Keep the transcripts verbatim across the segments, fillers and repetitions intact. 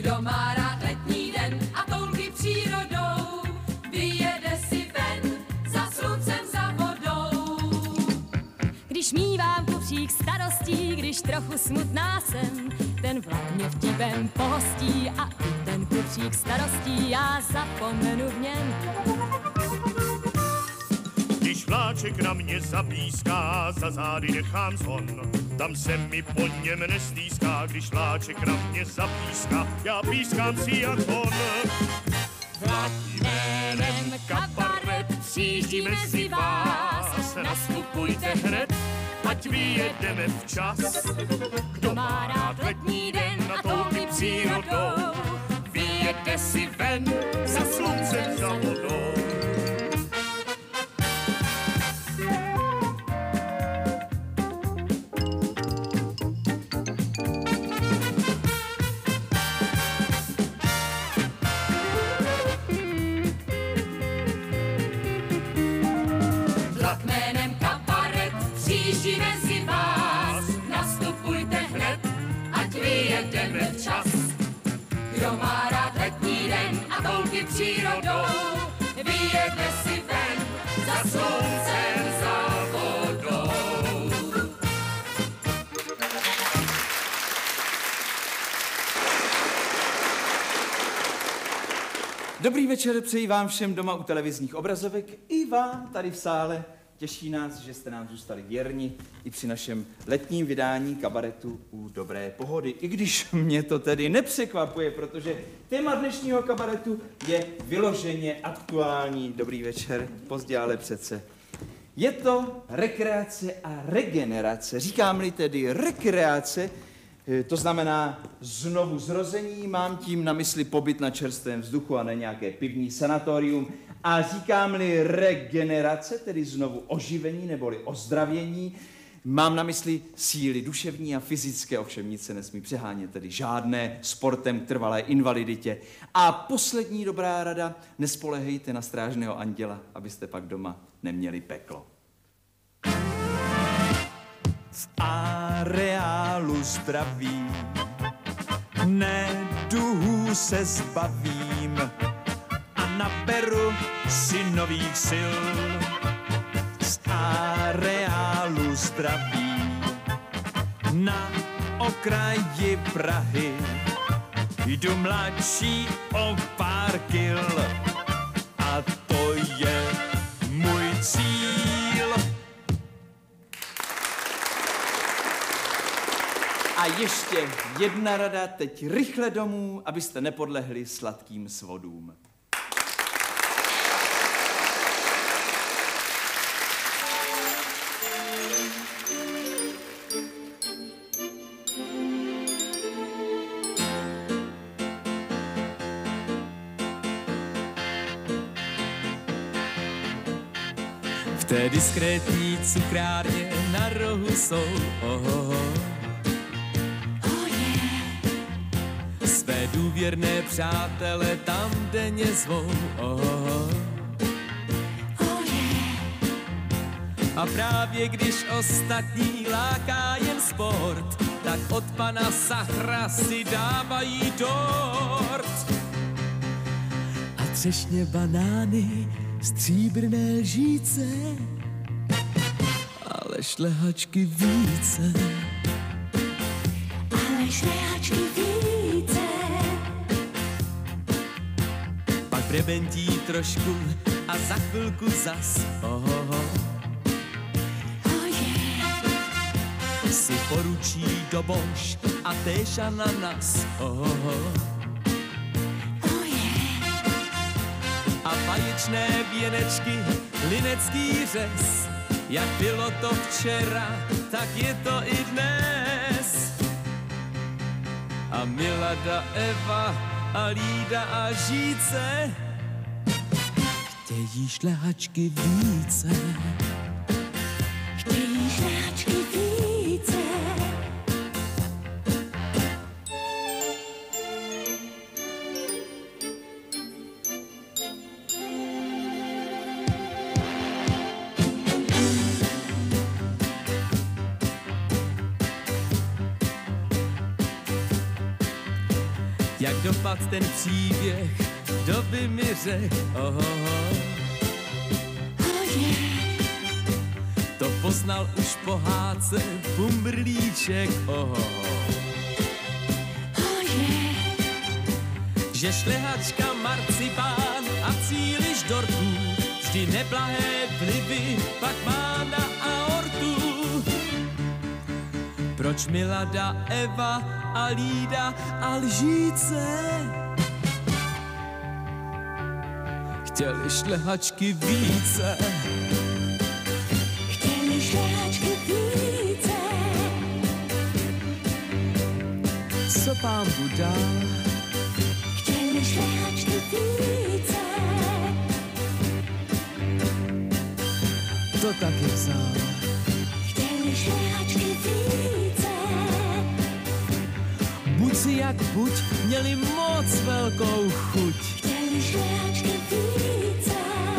Kdo má rád letní den a toulky přírodou, vyjede si ven za sluncem, za vodou. Když mívám kufřík starostí, když trochu smutná jsem, ten vlak mě vtipem pohostí a i ten kufřík starostí já zapomenu v něm. Když vláček na mě zapíská, za zády nechám zvon, tam se mi po něm nestýská. Když vláček na mě zapíská, já pískám si jak on. Vlak jménem Kabaret přijíždí mezi vás, nastupujte hned, ať vyjedeme včas. Kdo má rád letní den na toulky přírodou, vyjede si ven za sluncem, za vodou. Kdo má rád letní den a toulky přírodou, vyjede si ven za sluncem, za vodou. Dobrý večer, přeji vám všem doma u televizních obrazovek i vám tady v sále. Těší nás, že jste nám zůstali věrni i při našem letním vydání Kabaretu u dobré pohody. I když mě to tedy nepřekvapuje, protože téma dnešního kabaretu je vyloženě aktuální. Dobrý večer, pozdě, ale přece. Je to rekreace a regenerace. Říkám-li tedy rekreace, to znamená znovu zrození, mám tím na mysli pobyt na čerstvém vzduchu a ne nějaké pivní sanatorium. A říkám-li regenerace, tedy znovu oživení neboli ozdravění, mám na mysli síly duševní a fyzické, ovšem nic se nesmí přehánět, tedy žádné sportem k trvalé invaliditě. A poslední dobrá rada, nespoléhejte na strážného anděla, abyste pak doma neměli peklo. V areálu zdraví neduhů se zbavím a naberu si nových sil. Z areálu zdraví na okraji Prahy jdu mladší o pár kil a to je můj cíl. A ještě jedna rada, teď rychle domů, abyste nepodlehli sladkým svodům. V té diskrétní cukrárně na rohu jsou ohoho. Své důvěrné přátele tam denně zvou. Ohoho. A právě když ostatní láká jen sport, tak od pana Sachra si dávají dort. A třešně banány, stříbrné lžíce, ale šlehačky více. Ale šlehačky více. Pak brebentí trošku a za chvilku zas. Ohoho. Oh yeah. Si poručí do bož a též ananas. Ohoho. Oh yeah. A baječné věnečky, linecký řez. Jak bylo to včera, tak je to i dnes. A Milada, Eva a Lída a Žíce chtějí šlehačky více. Chtějí šlehačky více. jak dopad ten příběh, kdo by mi řekl, ohoho. Oh yeah. To poznal už po hádce Pumbrlíček, ohoho. Oh yeah. Že šlehačka marcipán a příliš dortů, vždy neblahé vlivy pak má na aortu. Proč Milada, Eva a Lída a lžíce chtěli šlehačky více? Chtěli šlehačky více. Co pán Buda? Chtěli šlehačky více. To taky vzal. Chtěli šlehačky více. Buď si jak buď, měli moc velkou chuť. Chtěli šlehačky více.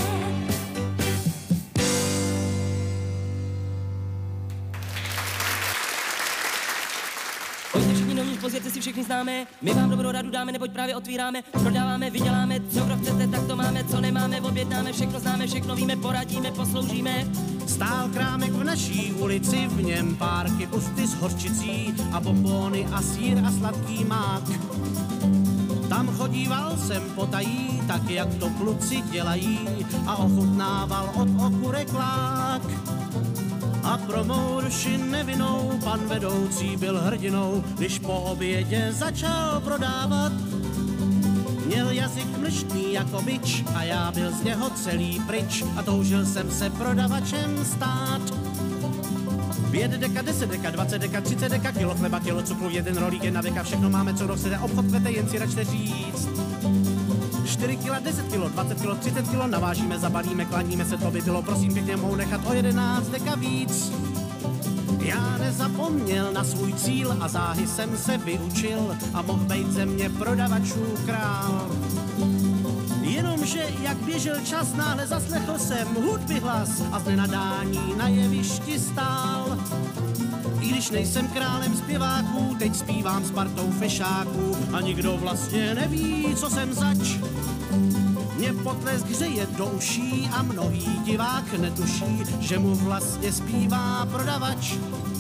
Pojďte všichni dovnitř, pozvěte si všechny známe, my vám dobrou radu dáme, neboť právě otvíráme, prodáváme, vyděláme, co kdo chcete, tak to máme, co nemáme, objednáme, všechno známe, všechno víme, poradíme, posloužíme. Stál krámek v naší ulici, v něm párky pusty s horčicí a bombóny a sýr a sladký mák. Tam chodíval jsem potají, tak jak to kluci dělají, a ochutnával od okurek lák. A pro mou duši nevinnou pan vedoucí byl hrdinou, když po obědě začal prodávat. Měl jazyk mlštný jako bič a já byl z něho celý pryč a toužil jsem se prodavačem stát. Pět deka, deset deka, dvacet deka, třicet deka, kilo chleba, kilo cukru, jeden rolík, jedna deka, všechno máme, co chcete, obchod kvete, jen si račte říct. čtyři kila, deset kilo, dvacet kilo, třicet kilo, navážíme, zabalíme, klaníme se, to by bylo, prosím pěkně, mohu nechat o jedenáct deka víc. Já nezapomněl na svůj cíl a záhy jsem se vyučil a mohl být ze mě prodavačů král. Jenomže jak běžel čas, náhle zaslechl jsem hudby hlas a z nenadání na jevišti stál. I když nejsem králem zpěváků, teď zpívám s partou fešáků a nikdo vlastně neví, co jsem zač. Mě potlesk hřeje do uší a mnohý divák netuší, že mu vlastně zpívá prodavač.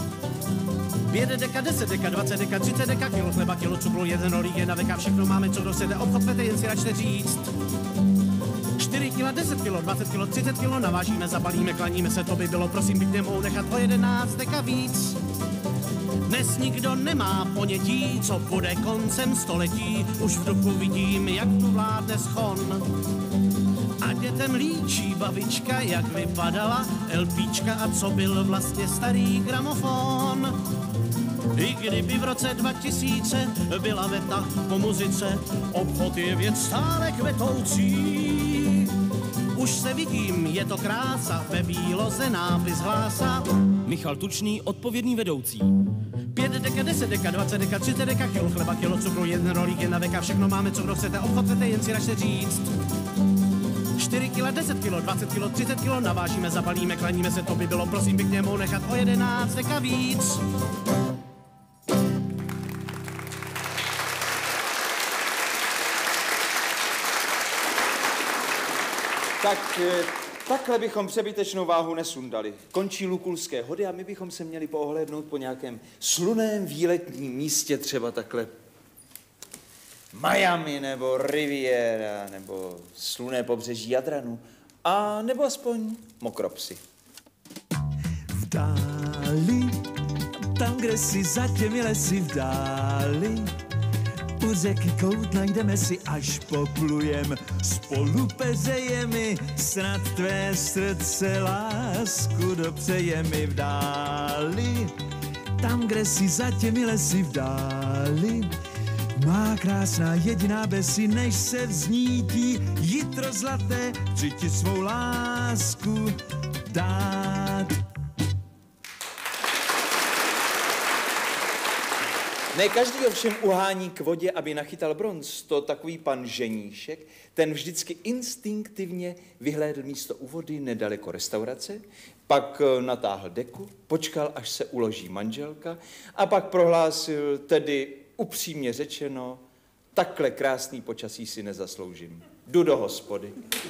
Pět deka, deset deka, dvacet deka, třicet deka, kilo chleba, kilo cukru, jeden rolík, jedna deka, všechno máme, co kdo chcete, obchod vete, jen si račte říct. čtyři kila, deset kilo, dvacet kilo, třicet kilo, navážíme, zabalíme, klaníme se, to by bylo, prosím pěkně, mohu nechat o jedenáct deka víc. Dnes nikdo nemá ponětí, co bude koncem století, už v duchu vidím, jak tu vládne schon. A dětem líčí babička, jak vypadala elpíčka a co byl vlastně starý gramofon. I kdyby v roce dva tisíce byla veta po muzice, obchod je věc stále kvetoucí. Už se vidím, je to krása, ve výloze nápis hlása. Michal Tučný, odpovědný vedoucí. Pět deka, deset deka, dvacet deka, třicet deka, kilo chleba, kilo cukru, jeden rolík, jedna deka, všechno máme, co kdo chcete, obchod chcete, jen si račte říct. čtyři kila, deset kilo, dvacet kilo, třicet kilo, navážíme, zabalíme, klaníme se, to by bylo, prosím pěkně, mohu nechat o jedenáct deka víc. Tak takhle bychom přebytečnou váhu nesundali. Končí Lukulské hody a my bychom se měli poohlédnout po nějakém slunném výletním místě, třeba takhle Miami nebo Riviera nebo slunné pobřeží Jadranu a nebo aspoň Mokropsy. V dáli, tam, kde si za těmi lesy v dáli, u řeky kout najdeme si, až poplujem spolu pezejemi, snad tvé srdce lásku dopřeje mi v dáli. Tam, kde si za těmi lesy v dáli, má krásná jediná besi, než se vznítí jitro zlaté, chci ti svou lásku dát. Ne každý ovšem uhání k vodě, aby nachytal bronz. To takový pan ženíšek, ten vždycky instinktivně vyhlédl místo u vody nedaleko restaurace, pak natáhl deku, počkal, až se uloží manželka a pak prohlásil, tedy upřímně řečeno, Takhle krásný počasí si nezasloužím. Jdu do hospody.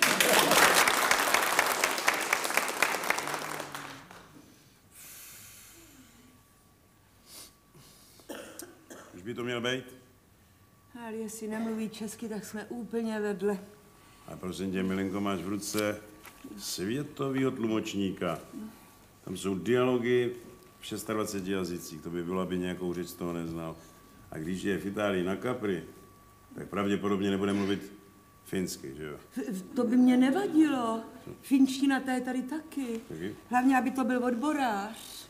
Už by to měl být? Ale jestli nemluví česky, tak jsme úplně vedle. A prosím tě, milenko, máš v ruce světovýho tlumočníka. Tam jsou dialogy v dvaceti šesti jazycích. To by bylo, aby nějakou řeč z toho neznal. A když je v Itálii na Capri, tak pravděpodobně nebude mluvit finsky, že jo? To by mě nevadilo. Finština ta je tady taky. Taky? Hlavně, aby to byl odborář.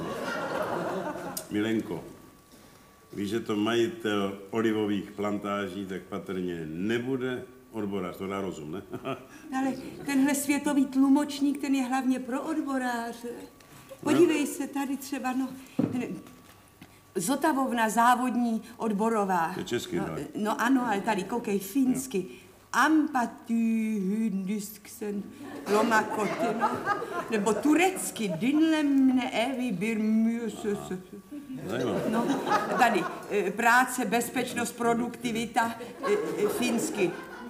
Milenko, když je to majitel olivových plantáží, tak patrně nebude odborář, to dá rozum, ne? Ale tenhle světový tlumočník, ten je hlavně pro odboráře. Podívej se, tady třeba, no, Zotavovna závodní odborová. Je česky, no, tak. no ano, ale tady koukej finsky. Ampatý hyndisken lomakoty, no. Nebo turecky, dinlemne evi birmüses. No, tady práce, bezpečnost, produktivita, finsky.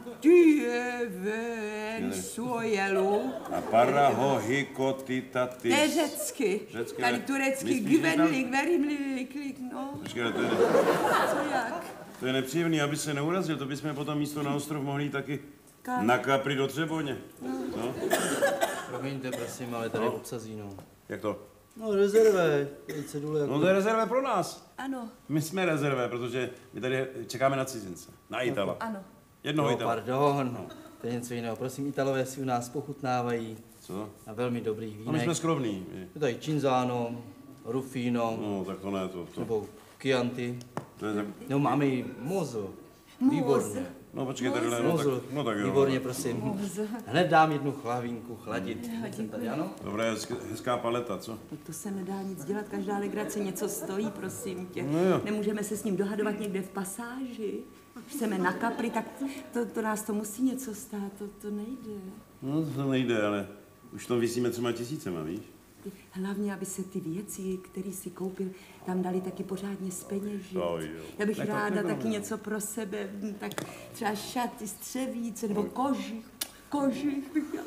Tyven suojelu. A parahohikotitatis. To je řecky. Řecky, Tady ale turecky, myslíš, že gvenlik, verimlik, no. Počkej, to je, Co jak? to je nepříjemný, aby se neurazil, to bychom potom místo na ostrov mohli jít taky Kam? na Capri do Třeboně. No. Promiňte, prosím, ale tady obsazí, no. Jak to? No, rezerve. Cedule jako... No to je rezerve pro nás. Ano, My jsme rezerve, protože my tady čekáme na cizince. Na Itala. ano. Jednoho No, Itala. pardon. To je něco jiného. Prosím, Italové si u nás pochutnávají Co? na velmi dobrých No my jsme vínech. skromní. Je tady Cinzano, Rufino, No tak to ne, to. to. nebo Chianti. to je tak... No, máme i Mosel. Výborně. No počkej, tady no, Mosel. tak, no tak jo. Výborně, prosím. Hned dám jednu chlávinku chladit. Jsem tady, ano? Dobré, hezká, hezká paleta, co? No to se nedá nic dělat, každá legrace něco stojí, prosím tě. No jo. Nemůžeme se s ním dohadovat někde v pasáži. Chceme na Capri, tak to, to nás to musí něco stát, to, to nejde. No to nejde, ale už to vysíme třema tisícema, víš? Hlavně, aby se ty věci, které si koupil, tam dali taky pořádně zpeněžit. To jo. Já bych Ne, to ráda nebylo, taky ne. něco pro sebe, hm, tak třeba šaty, střevíce nebo kožich. Kožich bych já.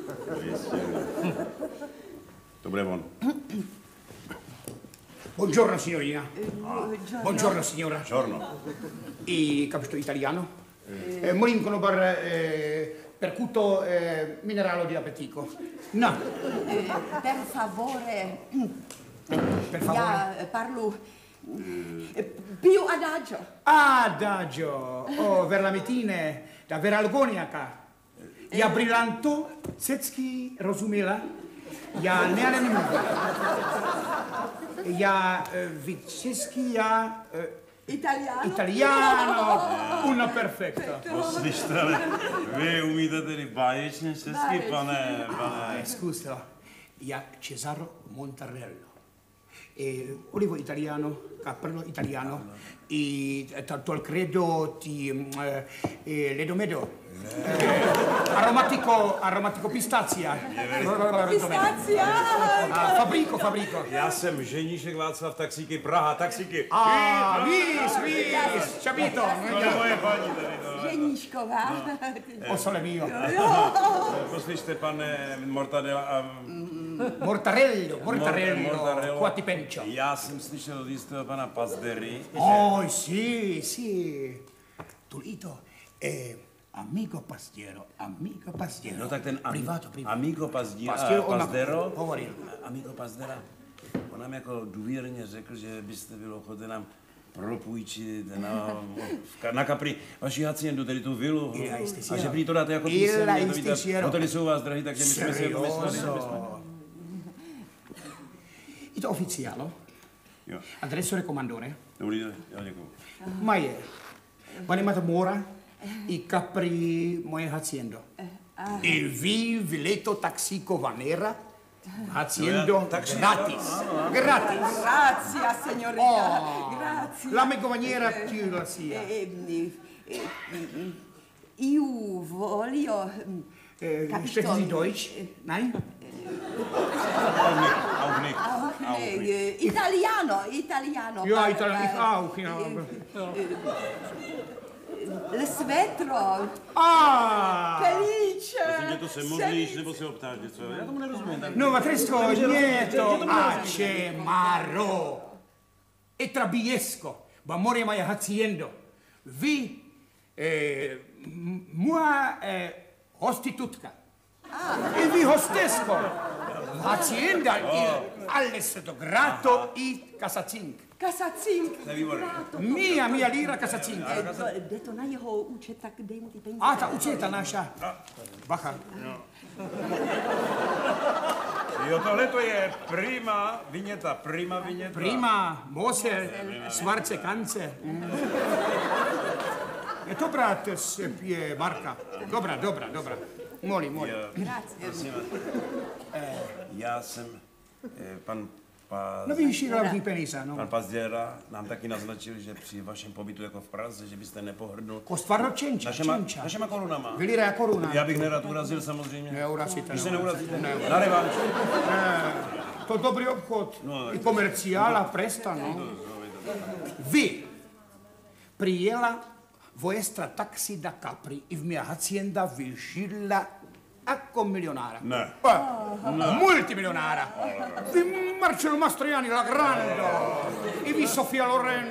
Dobré, von. Buongiorno signorina. Buongiorno signora. Giorno. I capito italiano? Eh, Molin con bar eh, percuto eh, mineralo di appetico. No, Per favore, per favore. já parlu eh, più adagio. Adagio. Oh, verlamitine da veralgoniaka. Já brillanto, cecky rozumila. Já ne nemluvím. Já eh, vy česky, já eh, Italiano? italiano. Una perfecta. Poslyšte, ale vy umíte tedy báječně česky, Báječně. pane, pane. Eh, scusa, ja Cesaro Montarello. E olivo italiano, cappello italiano, e tanto il credo ti eh, eh, ledomedo. Eh, aromatico, aromatico pistazia. Pistazia! A fabrico, fabrico. Já jsem ženíšek Václav Taxíky, Praha, Taxíky. Ah, vis, vis, capito? To je moje paní tady, to. Ženíšková. O sole mio. Poslyšte, pane Mortadela a... Mortarello, mortarello, Mortarello. qua ti pencio. Já jsem slyšel od jistého pana Pazdery. Oh, sì, sì. Tulito, eh, amico pastiero, amico pastiero. No tak ten am, privato, privato. Amigo Pazdíra, Pastiero, on Pazdero, hovoril. Amigo Pazdera, on nám jako důvěrně řekl, že byste byl ochoten nám propůjčit na, na Capri vaši haciendu, tedy tu vilu. Illa A istisiero. že prý to dáte jako Illa písemně, to víte, istisiero. hotely jsou u vás drahý, takže my jsme si jako mysleli, že bychom... Serioso. Ito ufficiale. Jo, Adesso raccomandone. dobrý den, já děkuju. Ma je. Vanimata Mora, i Capri moje haciendo. Il vi vileto taxico vanera, haciendo gratis. Gratis. Grazie, signorina. Oh, Grazie. l'amico vaniera più la sia. Eh, eh, eh, eh, Io voglio... Eh, capito? sprechen Sie Deutsch? Nein? Auch nicht, auch Eh, nicht. eh, Italiano, italiano. Ja, parla- italiano, auch, ja. eh, Le svetro. Ah! Pelíče. Prosím tě, to se modlíš, nebo se optáš něco? Já tomu nerozumím. Tak... No, ma Tresco, nieto. Ace Maro. E trabiesco. Bamore mai haciendo. Vi, eh, mua, eh, hostitutka. Ah. E vi hostesco. Hacienda il all'estato grato i casacink. Kasacink. Mia, mia lira kasacink. Jde to na jeho účet, tak dej mu ty peníze. A ta účeta naša. Bacha. Jo, tohle to je prima viněta, prima viněta. Prima, Mose, Svarce, Kance. Je to brat je Marka. Dobrá, dobrá, dobrá. Moli, moli. Grazie. Já jsem, pan Paz... No víš, hlavní peníze, no. Pan Pazděra nám taky naznačil, že při vašem pobytu jako v Praze, že byste nepohrdnul... Kostvarno čenča, našema, čenča. našema korunama. Vylira koruna. Já bych nerad urazil samozřejmě. Neurazíte. Když se neurazíte, ne, na revanš. Ne, to dobrý obchod. No, i komerciála, presta, no. Vy prijela vuestra taxi da Capri i v mia hacienda vyžila jako milionára. Ne. Eh, ne. Multimilionára. Vy Marcello Mastroianni, la Grande. I vy Sofia Loren.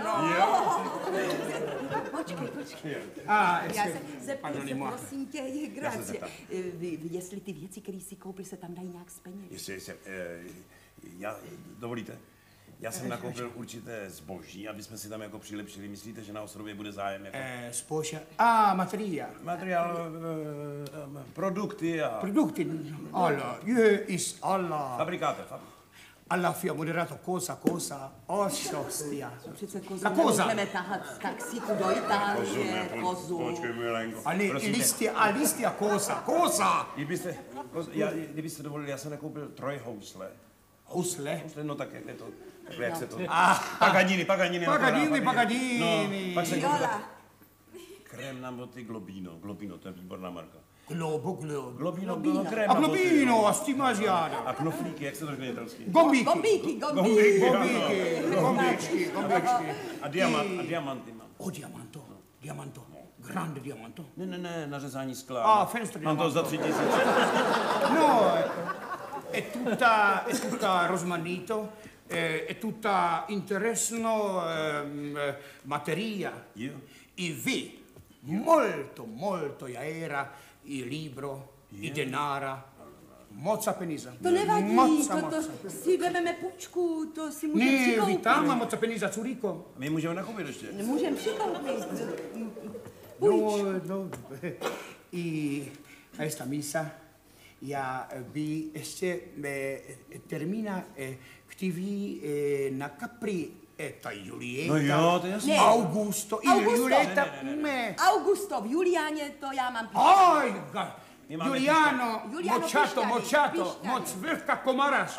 Počkej, počkej. Ah, Já se zeptám se, prosím tě, grazie. Vy, jestli ty věci, které si koupil, se tam dají nějak z peněz? Jestli, jestli, eh, já, dovolíte? Já jsem nakoupil určité zboží, aby jsme si tam jako přilepšili. Myslíte, že na ostrově bude zájem? Jako... Eh, zboží. A, materiál. Materiál, eh, produkty a... Produkty. Alla, jöis, alla. Fabrikáte, fabrikáte. Alla fia moderato cosa, cosa, ostia. Přece kozu La cosa. nemůžeme tahat z taxíku do Itálie, kozu. Počkej, Milenko. Ale listi, a listi a cosa, cosa. Kdybyste, já, kdybyste dovolili, já jsem nakoupil trojhousle. Housle? Housle, no tak jak je to, takhle, jak no. se to... Ah. Paganini, Paganini. Paganini, Paganini. No, pak jsem koupil Viola. krém na boty Globino. Globino, to je výborná marka. Globo, globo. Globino, Globino. krém A na boty. globino, a s tím máš jáda. A knoflíky, jak se to řekne italsky? Gombíky. Gombíky, gombíky. Gombíky, gombíčky, gombíčky. A diamant, a diamanty mám. O, diamanto, diamanto. Grande diamanto. Ne, ne, ne, na řezání skla. Ah, fenster Mám to diamanto. za tři tisíce. No, è tutta, è tutta rosmanito, è, è tutta interessno ehm, materia. Io? I vi, molto, molto era il libro, i denara, moca penisa. To nevadí, Moca, to, to moca. si vezmeme půjčku, to si můžeme Ne, přikoupit. vi tam, moca penisa Zurigo. My můžeme nakoupit ještě. Můžeme přikoupit. No, Půjč. no, i questa misa ja vi este eh, termina eh, ktiví eh, na Capri eh, ta Julieta. No jo, to je jasný. Ne. Augusto, i Augusto. Julieta, Ne, ne, ne, me. Augusto, v Juliáně to já mám píšťat. Aj, ga, My máme Juliano, Juliano močato, Pišťany, močato, Pišťany. moc velika komarašti.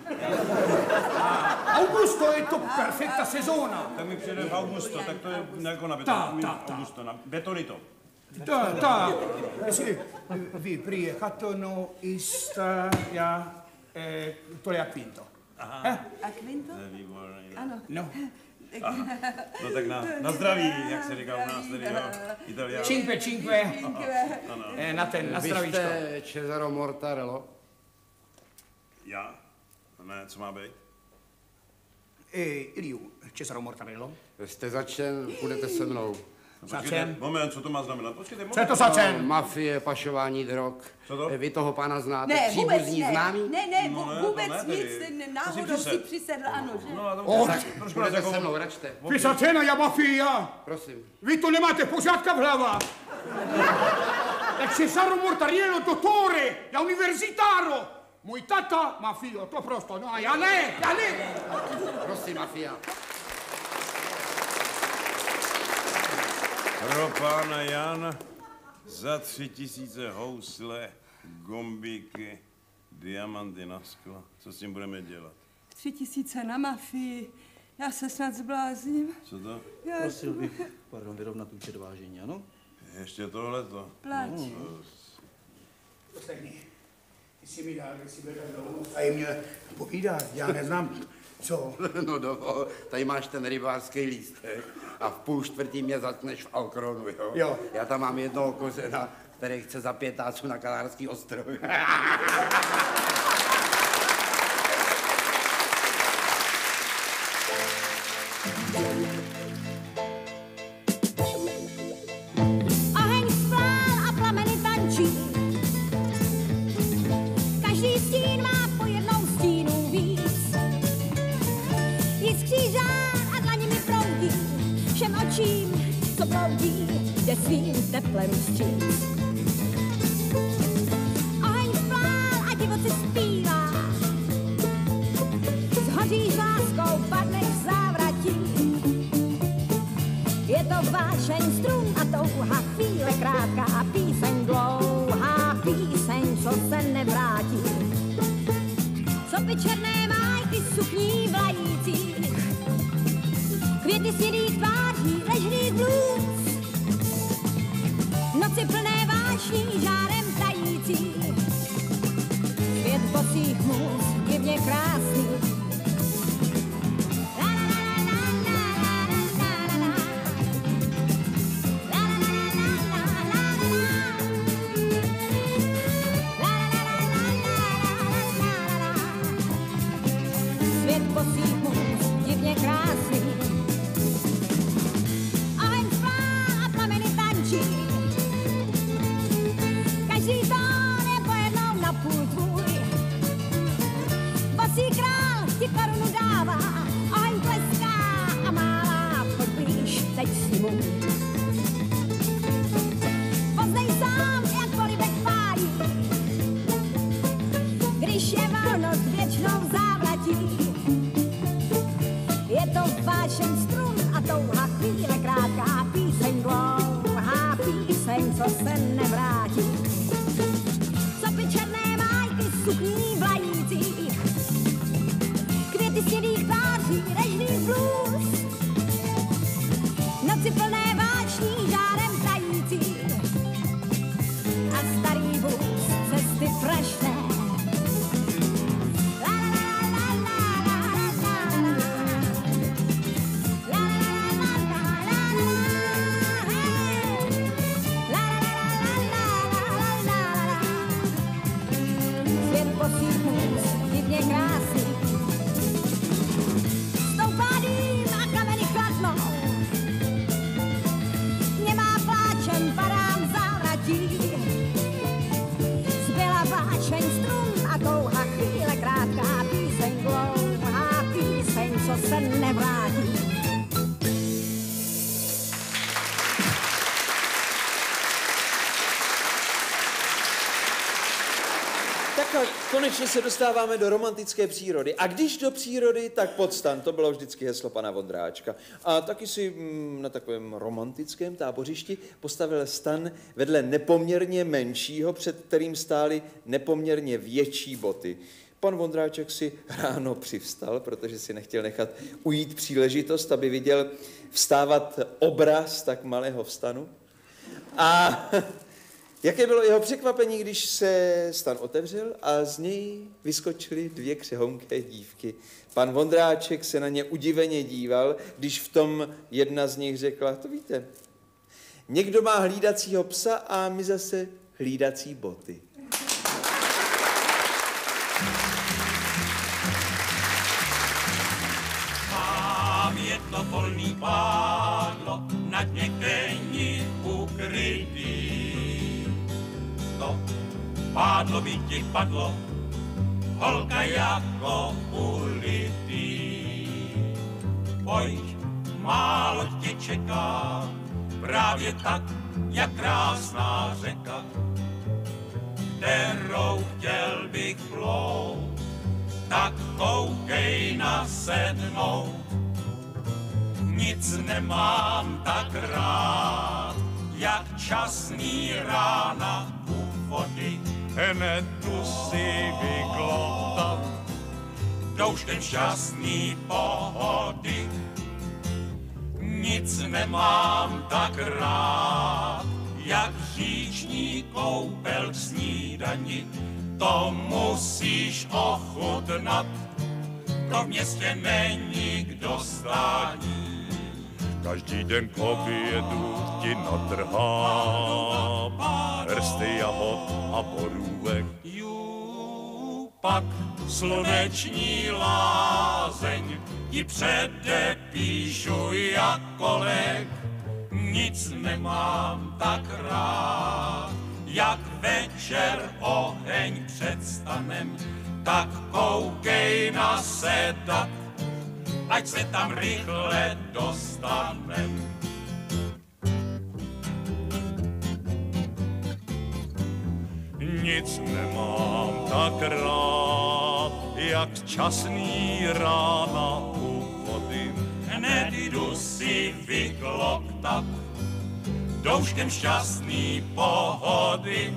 Augusto je to perfekta sezona. Tak mi přijde v Augusto, tak to je jako na Ta, beton. ta, ta. Augusto, na betonito. Da, da, sì, vi priecatono ista, ja, eh, to je Quinto. Eh? A Quinto? To je výborný. Ano. No. No tak na, na zdraví, jak se říká u nás tady, jo, Italiano. Cinque, cinque. Eh, na ten, na Vy zdravíčko. jste Cesaro Mortarello? Já? Ne, co má být? Eh, Iliu, Cesaro Mortarello. Jste začen, půjdete se mnou. No, Začen. počkejte, moment, co to má znamenat? Počkejte, moment. Co je to za cen? Mafie, pašování drog. Co to? Vy toho pána znáte? Ne, vůbec Příbuzní, ne. známý? Ne, ne, No vů- ne, to vůbec ne nic, tedy. ne, To si náhodou přisedl. si přisedl, ano, že? No a to Oh, tak, trošku nás Půjdete jako... se mnou, račte. Questa cena je mafia. Prosím. Vy to nemáte pořádka v hlavách. È Cesaro Mortariello, dottore, da universitario. Můj tata, mafio, to prosto, no, já ne, já ne. Prosím, mafia. Pro pána Jana za tři tisíce housle, gombíky, diamanty na sklo. Co s tím budeme dělat? Tři tisíce na mafii. Já se snad zblázním. Co to? Já Prosil bych, pardon, vyrovnat účet vážení, ano? Ještě tohleto. Plať. Poslechni, ty jsi mi dal, že jsi byl tak dlouho a jim měl povídat, já neznám Co? No do, tady máš ten rybářský lístek a v půl čtvrtý mě zatneš v Alkronu, jo? Jo. Já tam mám jednoho kořena, který chce za pětáců na Kanárský ostrovy. Oheň splál a plameny tančí. Každý stín má po jednou stínu víc. Jiskří žár a dlaně mi proudí. Všem očím, co proudí, jde svým teplem vstříc. Oheň splál a divoce zpívá. Zhoříš láskou, padneš v závratí. Je to vášeň strun a touha, chvíle krátká, píseň dlouhá, píseň, co se nevrátí. Co by černé májky sukní vlajících, květy snědých tváří, ležných blues, noci plné vášní, žárem tající, svět bosých můz, divně krásný. Poznej sám, jak polibek pálí, když je volnost věčnou závratí. Je to vášeň strun a touha, chvíle krátká, píseň dlouhá, píseň, co se nevrátí. Co by černé májky sukní vlajících, květy snědých tváří, ležných blues, noci plné vášní, žárem tající a starý vůz cesty prašné. Svět bosých můz, divně krásný. Stoupá dým a kameny chladnou, nemá pláčem, padám závratí. Zbyla vášeň strun a touha, chvíle krátká, píseň dlouhá, píseň, co se nevrátí. Tak a konečně se dostáváme do romantické přírody. A když do přírody, tak pod stan. To bylo vždycky heslo pana Vondráčka. A taky si mm, na takovém romantickém tábořišti postavil stan vedle nepoměrně menšího, před kterým stály nepoměrně větší boty. Pan Vondráček si ráno přivstal, protože si nechtěl nechat ujít příležitost, aby viděl vstávat obraz tak malého vstanu. A jaké bylo jeho překvapení, když se stan otevřel a z něj vyskočily dvě křehonké dívky. Pan Vondráček se na ně udiveně díval, když v tom jedna z nich řekla, to víte, někdo má hlídacího psa a my zase hlídací boty. Mám jedno volný pádlo, na dně keni ukrytý. To pádlo by ti padlo, holka jako ulitý. Pojď, málo tě čeká, právě tak, jak krásná řeka, kterou chtěl bych plout, tak koukej nasednout. Nic nemám tak rád, jak časný rána u vody. Hned tu si vyglottat douškem šťastný pohody. Nic nemám tak rád, jak říční koupel k snídani. To musíš ochutnat, to v městě není k dostání. Každý den k obědu ti natrhám hrsty jahod a borůvek. Jú, pak sluneční lázeň ti předepíšu jako lék. Nic nemám tak rád, jak večer oheň před stanem, tak koukej na sedat, ať se tam rychle dostanem. Nic nemám tak rád, jak časný rána u vody. Hned jdu si vykloktat douškem šťastný pohody.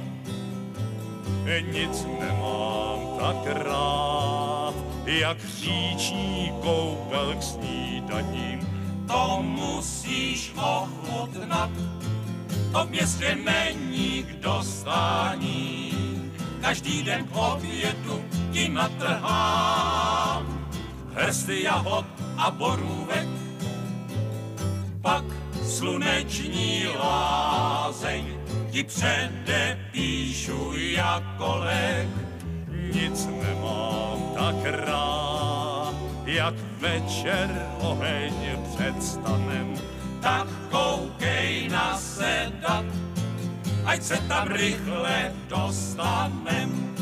Nic nemám tak rád, jak říční koupel k snídaním. To musíš ochutnat, to v městě není k dostání. Každý den k obědu ti natrhám hrsty jahod a borůvek. Pak sluneční lázeň ti předepíšu jako lék. Nic nemám tak rád, jak večer oheň před stanem. Tak koukej na sedat, ať se tam rychle dostanem.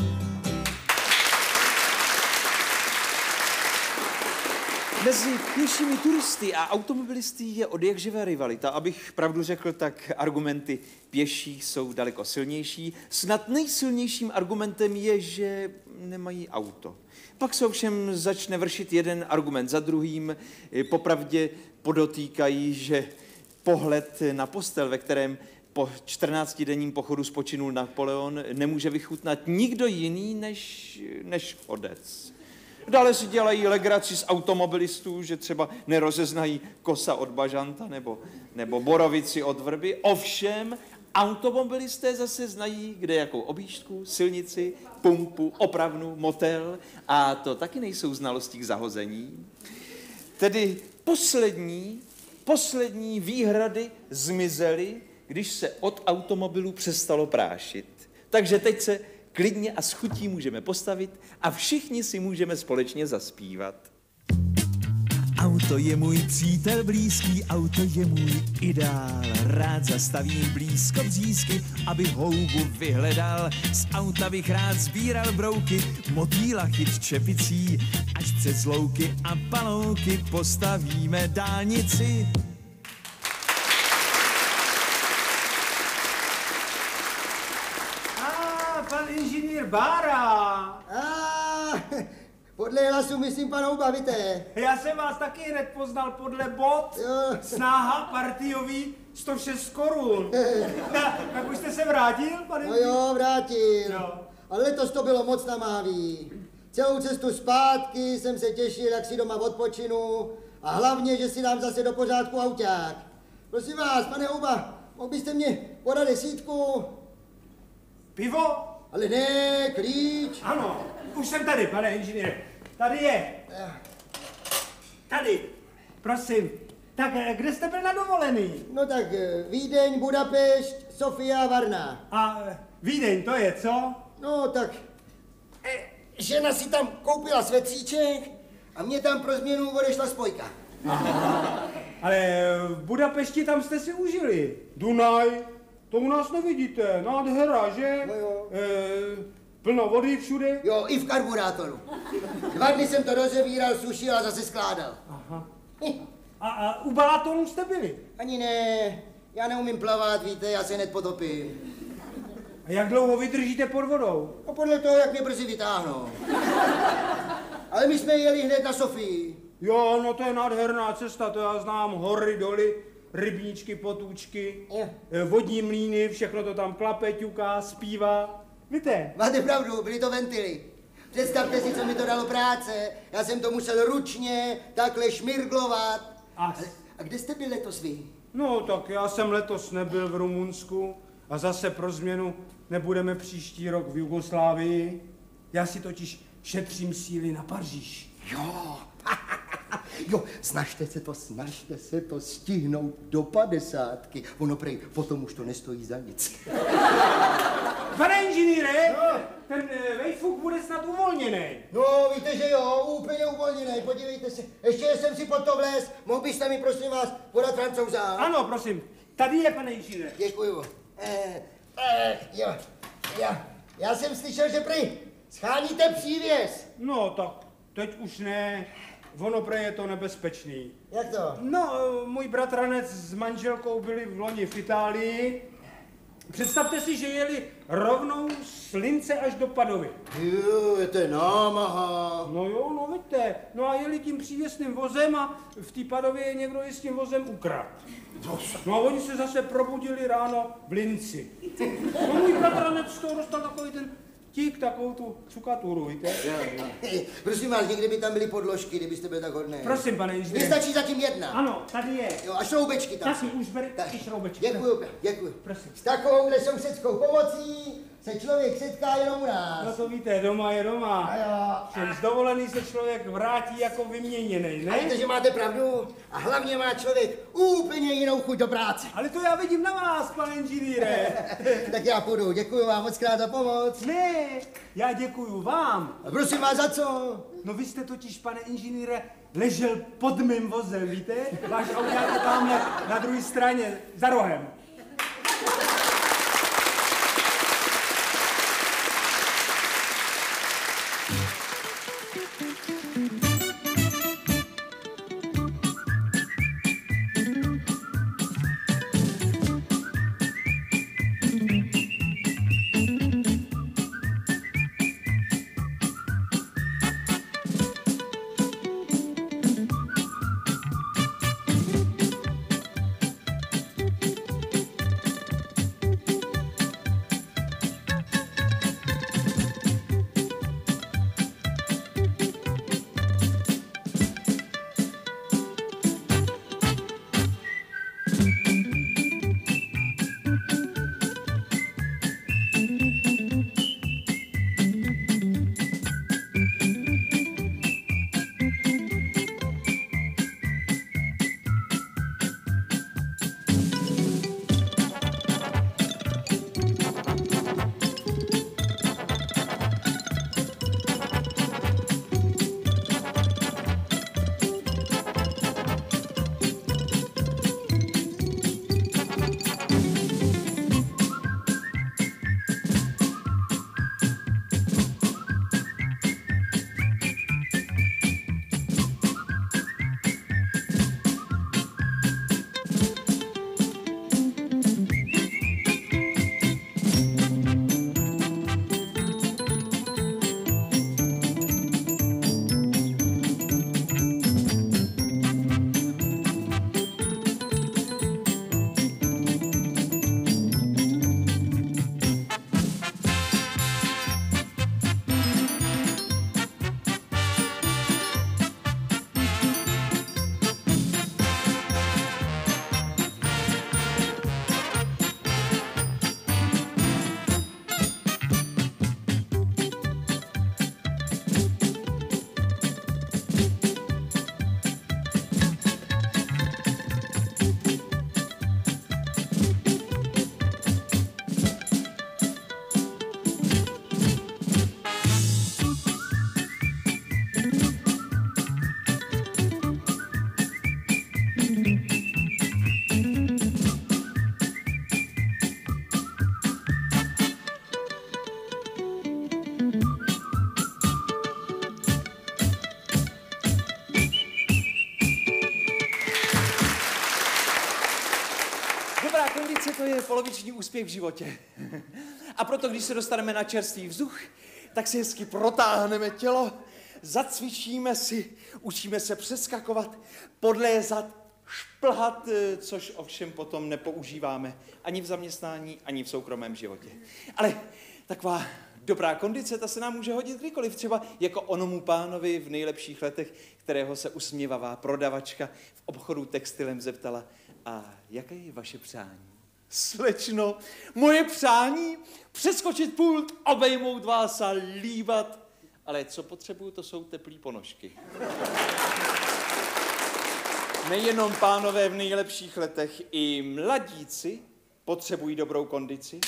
Mezi pěšími turisty a automobilisty je odjakživa rivalita. Abych pravdu řekl, tak argumenty pěších jsou daleko silnější. Snad nejsilnějším argumentem je, že nemají auto. Pak se ovšem začne vršit jeden argument za druhým. Popravdě podotýkají, že pohled na postel, ve kterém po čtrnáctidenním pochodu spočinul Napoleon, nemůže vychutnat nikdo jiný než, než chodec. Dále si dělají legraci z automobilistů, že třeba nerozeznají kosa od bažanta nebo, nebo borovici od vrby. Ovšem, automobilisté zase znají kde jakou objížďku, silnici, pumpu, opravnu, motel a to taky nejsou znalosti k zahození. Tedy poslední, poslední výhrady zmizely, když se od automobilu přestalo prášit. Takže teď se klidně a s chutí můžeme postavit a všichni si můžeme společně zaspívat. Auto je můj přítel blízký, auto je můj ideál. Rád zastavím blízko břízky, aby houbu vyhledal. Z auta bych rád sbíral brouky, motýla chyt čepicí, až přes louky a palouky postavíme dálnici. Pan inženýr Bára. Ah, podle hlasu myslím pan Houba, víte. Já jsem vás taky hned poznal podle bot. Jo. Snaha partiový sto šest korun. Tak už jste se vrátil, pane? No jo, vrátil. Jo. Ale letos to bylo moc namáhavý. Celou cestu zpátky jsem se těšil, jak si doma odpočinu a hlavně, že si dám zase do pořádku auták. Prosím vás, pane Houba, mohl byste mě podat desítku? Pivo? Ale ne, klíč. Ano, už jsem tady, pane inženýre. Tady je. Tady, prosím. Tak kde jste byl na dovolený? No tak Vídeň, Budapešť, Sofia, Varna. A Vídeň, to je co? No tak žena si tam koupila svetříček a mě tam pro změnu odešla spojka. Aha. Ale v Budapešti tam jste si užili. Dunaj. To u nás nevidíte, nádhera, že? No jo. E, plno vody všude? Jo, i v karburátoru. Dva dny jsem to rozevíral, sušil a zase skládal. Aha. A, a u Balatonu jste byli? Ani ne, já neumím plavat, víte, já se hned potopím. A jak dlouho vydržíte pod vodou? No podle toho, jak mě brzy vytáhnou. Ale my jsme jeli hned na Sofii. Jo, no to je nádherná cesta, to já znám, hory, doly. Rybníčky, potůčky, je. vodní mlýny, všechno to tam klape, ťuká, zpívá. Víte? Máte pravdu, byly to ventily. Představte si, co mi to dalo práce. Já jsem to musel ručně takhle šmirglovat. A, a kde jste byl letos vy? No tak já jsem letos nebyl v Rumunsku a zase pro změnu nebudeme příští rok v Jugoslávii. Já si totiž šetřím síly na Paříž. Jo, jo, snažte se to, snažte se to stihnout do padesátky. Ono prej, potom už to nestojí za nic. Pane inženýre, no. Ten vejfuk bude snad uvolněný. No, víte, že jo, úplně uvolněný, podívejte se. Ještě jsem si pod to vlez, mohl byste mi, prosím vás, podat Francouza? Ano, prosím, tady je, pane inženýre. Děkuju. Eh, eh, jo, já, já jsem slyšel, že prý scháníte přívěs. No, tak teď už ne. Ono prej je to nebezpečný. Jak to? No, můj bratranec s manželkou byli v loni v Itálii. Představte si, že jeli rovnou z Lince až do Padovy. Jo, je to námaha. No jo, no vidíte. No a jeli tím přívěsným vozem a v té Padově je někdo i s tím vozem ukradl. No a oni se zase probudili ráno v Linci. No můj bratranec z toho dostal takový ten tík, takovou tu cukaturu, víte? Prosím vás, někdy by tam byly podložky, kdybyste byli tak hodný. Prosím, pane inženýre. Mně stačí zatím jedna. Ano, tady je. Jo, a šroubečky tam. Taky už bere taky šroubečky. Děkuju, děkuju. Prosím. S takovouhle sousedskou pomocí se člověk setká jenom u nás. No to víte, doma je doma. A jo. Všem z dovolený se člověk vrátí jako vyměněný, ne? A víte, že máte pravdu? A hlavně má člověk úplně jinou chuť do práce. Ale to já vidím na vás, pane inženýre. Tak já půjdu, děkuju vám moc krát za pomoc. Ne, já děkuju vám. A prosím vás, za co? No vy jste totiž, pane inženýre, ležel pod mým vozem, víte? Váš auták je tamhle na druhé straně, za rohem. To je poloviční úspěch v životě. A proto, když se dostaneme na čerstvý vzduch, tak si hezky protáhneme tělo, zacvičíme si, učíme se přeskakovat, podlézat, šplhat, což ovšem potom nepoužíváme ani v zaměstnání, ani v soukromém životě. Ale taková dobrá kondice, ta se nám může hodit kdykoliv, třeba jako onomu pánovi v nejlepších letech, kterého se usměvavá prodavačka v obchodu textilem zeptala: a jaké je vaše přání? Slečno, moje přání přeskočit pult, obejmout vás a líbat Ale co potřebuju, to jsou teplý ponožky. Nejenom pánové v nejlepších letech, i mladíci potřebují dobrou kondici.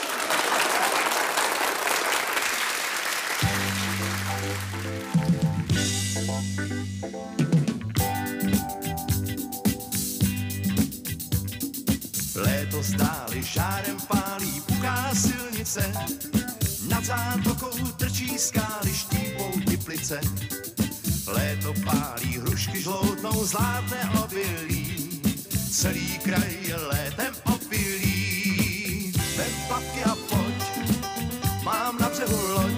Léto stály žárem pálí, puká silnice, nad zátokou trčí skály, štípou Teplice. Léto pálí, hrušky žloutnou, zlátné obilí, celý kraj je létem opilý. Vem plavky a pojď, mám na břehu loď,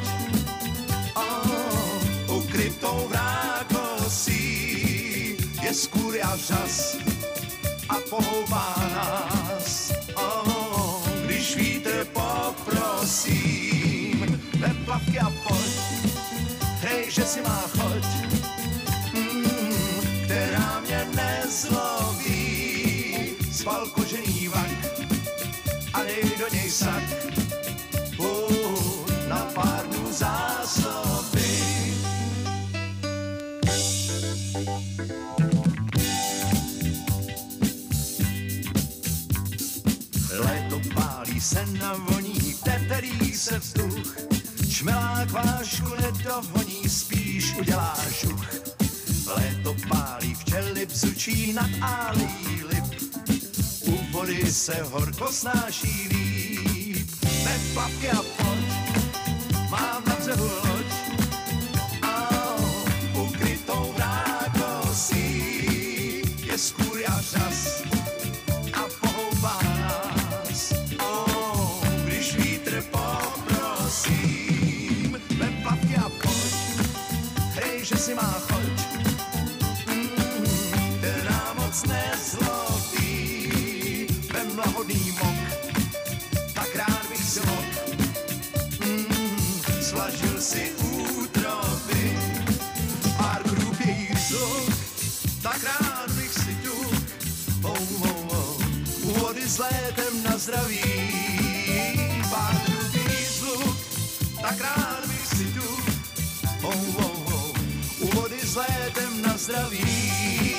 oh, ukrytou v rákosí, je skůry a vřas a pohoubá nás, oh, když vítr poprosím. Vem plavky a pojď, hej, že si má choď, mm, která mě nezlobí. Spal kožený vak a dej do něj sak, uh, na pár dnů zásoby. Léto pálí se navoní, teterý se vzduch, čmelák vášku nedohoní, spíš udělá žuch. Léto pálí, včely bzučí nad álií lip, u vody se horko snáší líp. Vem plavky a pojď, mám na břehu loď, oh, ukrytou v rákosí, je skůry a řas a pohoubá nás, oh, když vítr poprosím. Vem plavky a pojď, hej, že si má choď, mm, která moc nezlobí. Vem lahodný mok, tak rád bych si mohl, mm, slažil si útroby, pár krůpějích zluk, tak rád bych si tu, oh, oh, oh, u vody s létem na zdraví. Pár krůpějích zluk, tak rád bych si tu, oh, oh, oh, u vody s létem na zdraví.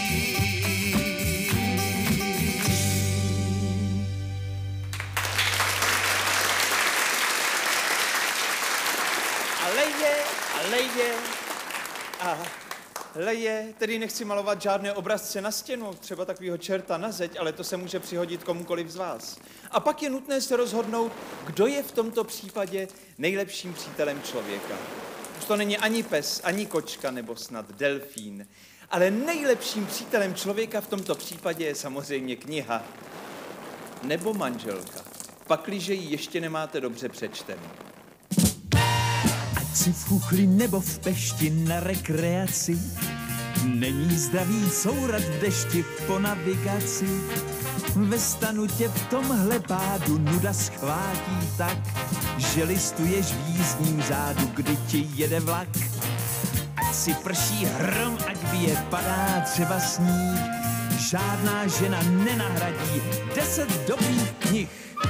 A leje, a leje, a leje, tedy nechci malovat žádné obrazce na stěnu, třeba takového čerta na zeď, ale to se může přihodit komukoliv z vás. A pak je nutné se rozhodnout, kdo je v tomto případě nejlepším přítelem člověka. Už to není ani pes, ani kočka, nebo snad delfín, ale nejlepším přítelem člověka v tomto případě je samozřejmě kniha nebo manželka, pakliže ji ještě nemáte dobře přečtenou. Ať si v Chuchli nebo v Pešti na rekreaci, není zdravý sourat v dešti po navigaci. Ve stanu tě v tomhle pádu nuda schvátí tak, že listuješ v jízdním řádu, kdy ti jede vlak. Ať si prší hrom, ať bije, padá třeba sníh, žádná žena nenahradí deset dobrých knih.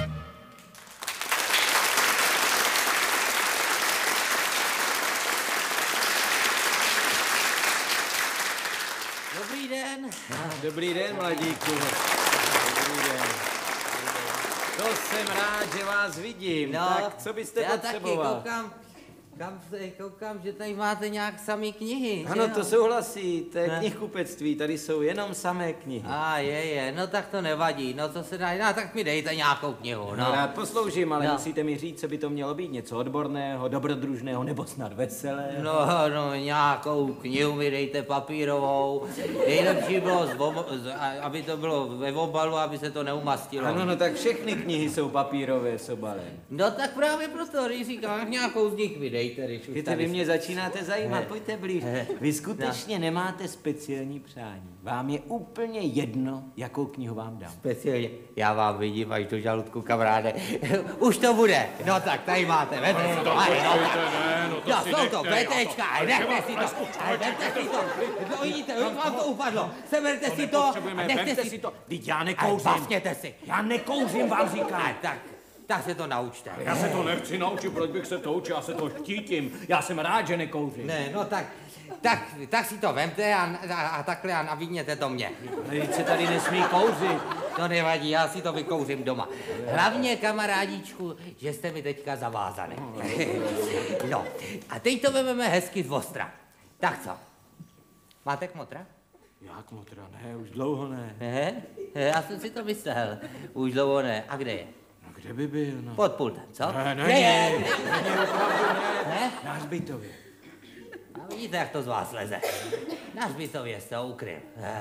Dobrý den. Dobrý den, mladíku. Dobrý den. To jsem rád, že vás vidím. No, tak co byste já potřeboval? taky koukám, kam, koukám, že tady máte nějak samý knihy. Ano, že to no? souhlasí, to je Ne. knihkupectví, tady jsou jenom samé knihy. A je, je, no tak to nevadí, no to se dá, no tak mi dejte nějakou knihu, no. No, rád posloužím, ale No. musíte mi říct, co by to mělo být, něco odborného, dobrodružného nebo snad veselého. No, no, nějakou knihu mi dejte papírovou. Nejlepší bylo, z obo, z, a- aby to bylo ve obalu, aby se to neumastilo. Ano, no tak všechny knihy jsou papírové s obalem. No tak právě proto, když říkám, nějakou z nich mi dejte, když už Víte, tady vy mě začínáte zajímat, Ne. pojďte blíž. Ne. Vy skutečně nemáte speciální přání. Vám je úplně jedno, jakou knihu vám dám. Speciálně, já vám vidím až do žaludku, kamaráde. Už to bude. No tak, tady máte, vemte si to. to Aj, no, počkejte, tak. ne, no to Jo, si jsou nechte, to, já petečka, to- aj, nechte Třeba- si to. Aj, vemte si to. No, vidíte, už vám to upadlo. Seberte si to a nepotřebujeme, nechte vemte si si to. to. Vždyť já Aj, nekouřím. bafněte si. Já nekouřím, vám říkám. Aj, tak. Tak se to naučte. Já se to nechci naučit, proč bych se to učil, já se to štítím. Já jsem rád, že nekouřím. Ne, no tak, tak, tak si to vemte a, a, a takhle a navídněte to mě. Teď se tady nesmí kouřit. To nevadí, já si to vykouřím doma. Hlavně, kamarádíčku, že jste mi teďka zavázaný. No, a teď to vezmeme hezky z ostra. Tak co? Máte kmotra? Já kmotra ne, už dlouho ne. Ne? Já jsem si to myslel. Už dlouho ne. A kde je? No kde by byl, no? Pod pultem, co? Ne, ne, kde je? ne, ne, opravdu ne. Ne? Na hřbitově. A vidíte, jak to z vás leze. Na hřbitově jste ho ukryl.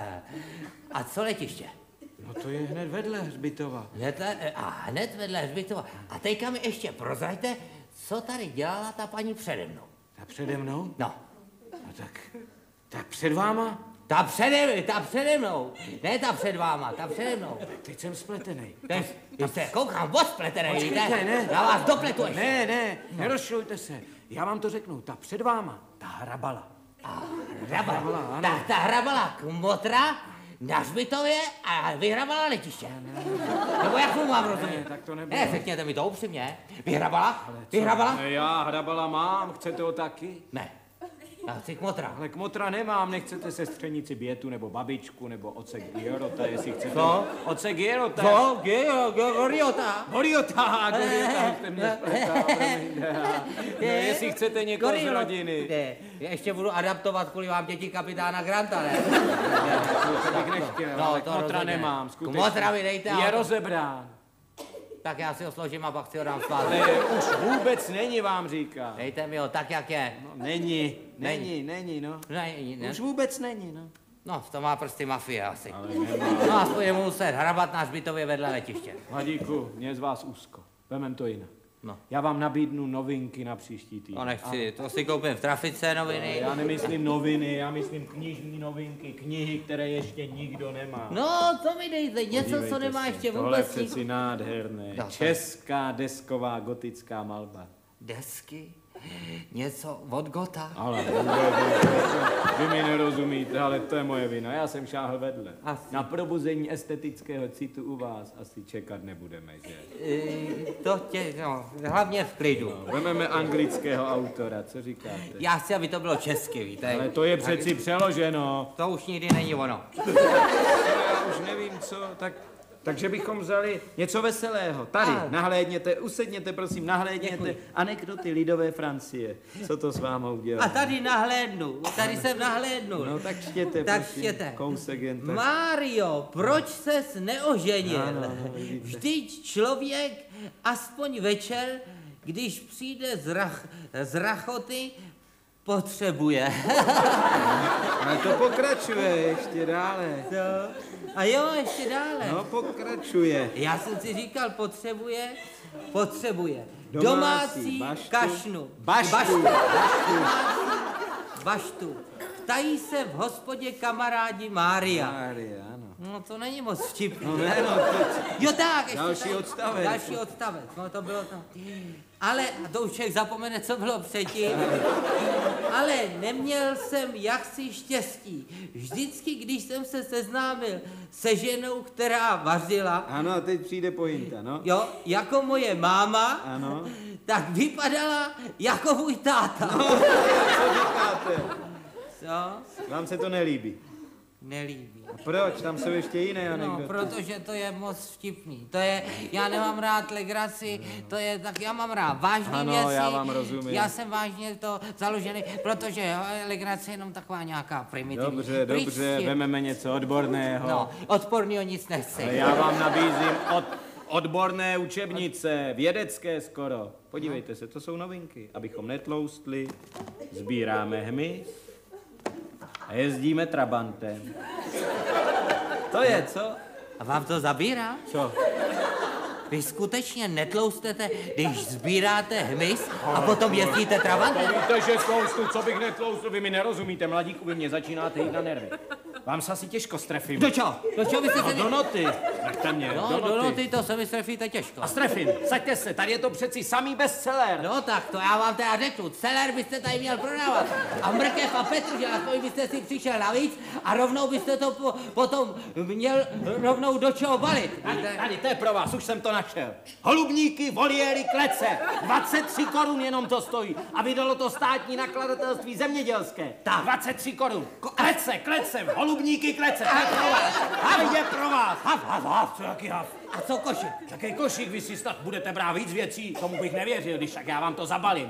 A co letiště? No to je hned vedle hřbitova. Hned, a hned vedle hřbitova. A teďka mi ještě prozraďte, co tady dělala ta paní přede mnou. Ta přede mnou? No. No tak, tak před váma? Ta přede, ta přede mnou. Ne ta před váma, ta přede mnou. Teď jsem spletený. Teď, teď se koukám, moc spletený, víte? ne. Já vás dopletu ještě. Ne, ne, no. Nerozšlujte se. Já vám to řeknu, ta před váma, ta hrabala. A hrabala, hrabala ta, ta hrabala kmotra na hřbitově a vyhrabala letiště. Ne. Nebo jak mu mám rozumět? Ne, tak to nebylo. Ne, řekněte mi to upřímně. Vyhrabala? Vyhrabala? Ne, já hrabala mám, chcete ho taky? Ne. Já chci kmotra. Ale kmotra nemám, nechcete sestřenici Bětu, nebo babičku, nebo oce Gierota, jestli chcete. Co? Oce Gierota. Co? Goriota. Goriota, Goriota, jste mě spletala, promiňte. No, jestli chcete někoho z rodiny. Ne, ještě budu adaptovat kvůli vám děti kapitána Granta, ne? To bych nechtěl, no, ale to kmotra rozhodně. nemám, skutečně. Kmotra mi dejte. Je rozebrán. Tak já si ho složím a pak si ho dám spát. Ale už vůbec není, vám říká. Dejte mi ho tak, jak je. No, není, není, není, no. Není, ne? Už vůbec není, no. No, v tom má prsty mafie asi. Ale nemá. No, aspoň je muset hrabat na hřbitově vedle letiště. Hladíku, mě je z vás úzko. Vemem to jinak. No. Já vám nabídnu novinky na příští týden. To nechci, to si koupím v trafice noviny. Já nemyslím noviny, já myslím knižní novinky, knihy, které ještě nikdo nemá. No, to mi dejte, něco, Podívejte co nemá se, ještě tohle vůbec je přeci nádherné. No, Česká desková gotická malba. Desky? Něco od Gota? Ale vy mi nerozumíte, ale to je moje vina. Já jsem šáhl vedle. Asi. Na probuzení estetického citu u vás asi čekat nebudeme, že? E, to tě, no, hlavně v klidu. No, vememe anglického autora, co říkáte? Já chci, aby to bylo česky, víte? Ale to je přeci přeloženo. To už nikdy není ono. Já už nevím, co, tak... Takže bychom vzali něco veselého. Tady, A. nahlédněte, usedněte, prosím, nahlédněte Děkuji. anekdoty lidové Francie. Co to s váma udělá? A tady nahlédnu, tady jsem nahlédnul. No tak štěte, Tak prosím, štěte. kousek jen tak. Mário, proč ses neoženil? Ano, vidíte. Vždyť člověk aspoň večer, když přijde z, rach, z rachoty, potřebuje. Ale to pokračuje ještě dále. Co? A jo, ještě dále. No, pokračuje. Já jsem si říkal, potřebuje, potřebuje. Domácí Domácí, baštu. kašnu. Baštu. Baštu. Baštu. Baštu. Ptají se v hospodě kamarádi Mária. Mária, ano. No to není moc vtipný. No ne, no, teď. Jo tak, ještě Další tady- odstavec. Další odstavec, no to bylo to. Ale, a to už člověk zapomene, co bylo předtím, ale neměl jsem jaksi štěstí. Vždycky, když jsem se seznámil se ženou, která vařila, Ano, a teď přijde pointa, no. jo, jako moje máma, Ano. tak vypadala jako můj táta. No, co říkáte? Co? Vám se to nelíbí. Nelíbí. A proč? Tam jsou ještě jiné No, anekdoty. protože to je moc vtipný. To je, já nemám rád legraci, to je, tak já mám rád vážný Ano, věci. já vám rozumím. Já jsem vážně to založený, protože jo, legrace je jenom taková nějaká primitivní. Dobře, dobře, Prostě- vememe něco odborného. No, odpornýho nic nechci. Ale já vám nabízím od, odborné učebnice, vědecké skoro. Podívejte se, to jsou novinky. Abychom netloustli, sbíráme hmyz a jezdíme trabantem. To je, co? A vám to zabírá? Co? Vy skutečně netloustete, když sbíráte hmyz a potom jezdíte travantem? To víte, že tloustu, co bych netloustl, vy mi nerozumíte, mladíku, vy mě začínáte jít na nervy. Vám se asi těžko strefím. Do čeho? Do čeho byste No, se... do noty. Nechte mě, No, do do noty. noty to se mi strefíte těžko. A strefím, saďte se, tady je to přeci samý bestseller. No tak to já vám teda řeknu, celer byste tady měl prodávat. A mrkev a petržel, aspoň byste si přišel navíc a rovnou byste to po, potom měl rovnou do čeho balit. Tady, tady, to je pro vás, už jsem to našel. Holubníky, voliéry, klece. dvacet tři korun jenom to stojí. A vydalo to státní nakladatelství zemědělské. Tak. dvacet tři korun. Klece, klece, holubníky, klece. To je pro vás. To je pro vás. Hav, hav, hav, co jaký hav? A co košík? Jaký košík, vy si snad budete brát víc věcí, tomu bych nevěřil, když tak já vám to zabalím.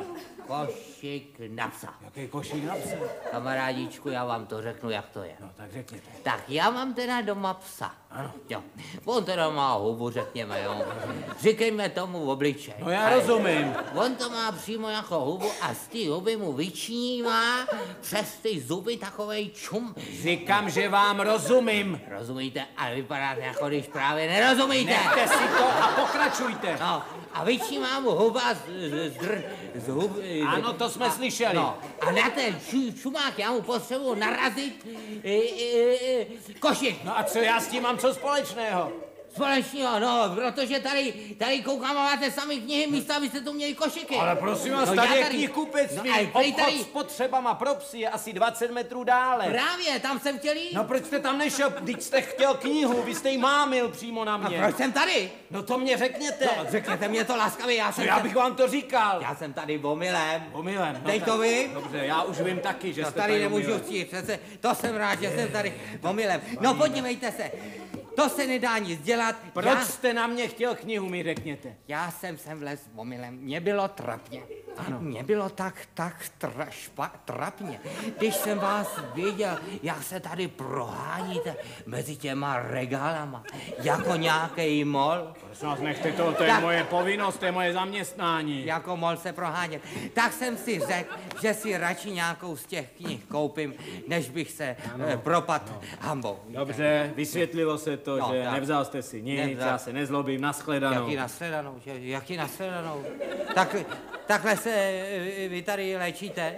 Košík na psa. Jaký košík na psa? Kamarádíčku, já vám to řeknu, jak to je. No, tak řekněte. Tak já mám teda doma psa. Ano. Jo. On teda má hubu, řekněme, jo. Říkejme tomu obličej. No já rozumím. On to má přímo jako hubu a z té huby mu vyčnívá přes ty zuby takovej čum. Říkám, že vám rozumím. Rozumíte? Ale vypadáte jako když právě nerozumíte. Nechte si to a pokračujte. No, a vyčnívá mu huba z, z, z, z huby. Ano, to jsme a, slyšeli. No, a na ten ču, čumák já mu potřebuji narazit e, e, e, košík. No a co já s tím mám co společného? Společného, no, protože tady, tady koukám a máte sami knihy místa, abyste tu měli košíky. Ale prosím vás, no, tady je tady... knihkupectví. No, Obchod tady... s potřebama pro psy je asi dvacet metrů dále. Právě, tam jsem chtěl jít. No proč jste tam nešel, když jste chtěl knihu, vy jste ji mámil přímo na mě. A proč jsem tady? No to mě řekněte. No, řekněte mě to laskavě, já jsem... Já bych vám to říkal. Já jsem tady omylem. Omylem. No, Teď to vím. Dobře, já už vím taky, že no, jste tady tady nemůžu omylem. chtít, přece to jsem rád, že jsem tady omylem. No podívejte se, to se nedá nic dělat. Proč já... jste na mě chtěl knihu, mi řekněte. Já jsem sem vlez omylem, mě bylo trapně. Ano. Mě bylo tak, tak tra, špa, trapně, když jsem vás viděl, jak se tady proháníte mezi těma regálama, jako nějaký mol. Prosím vás, nechte to, to je tak, moje povinnost, to je moje zaměstnání. Jako mol se prohánět. Tak jsem si řekl, že si radši nějakou z těch knih koupím, než bych se eh, propadl no. hambou. Dobře, vysvětlilo se to, no, že tak. nevzal jste si nic, nevzal. Já se nezlobím, nashledanou. Jaký nashledanou, že, jaký nashledanou? Tak, takhle se vy tady léčíte,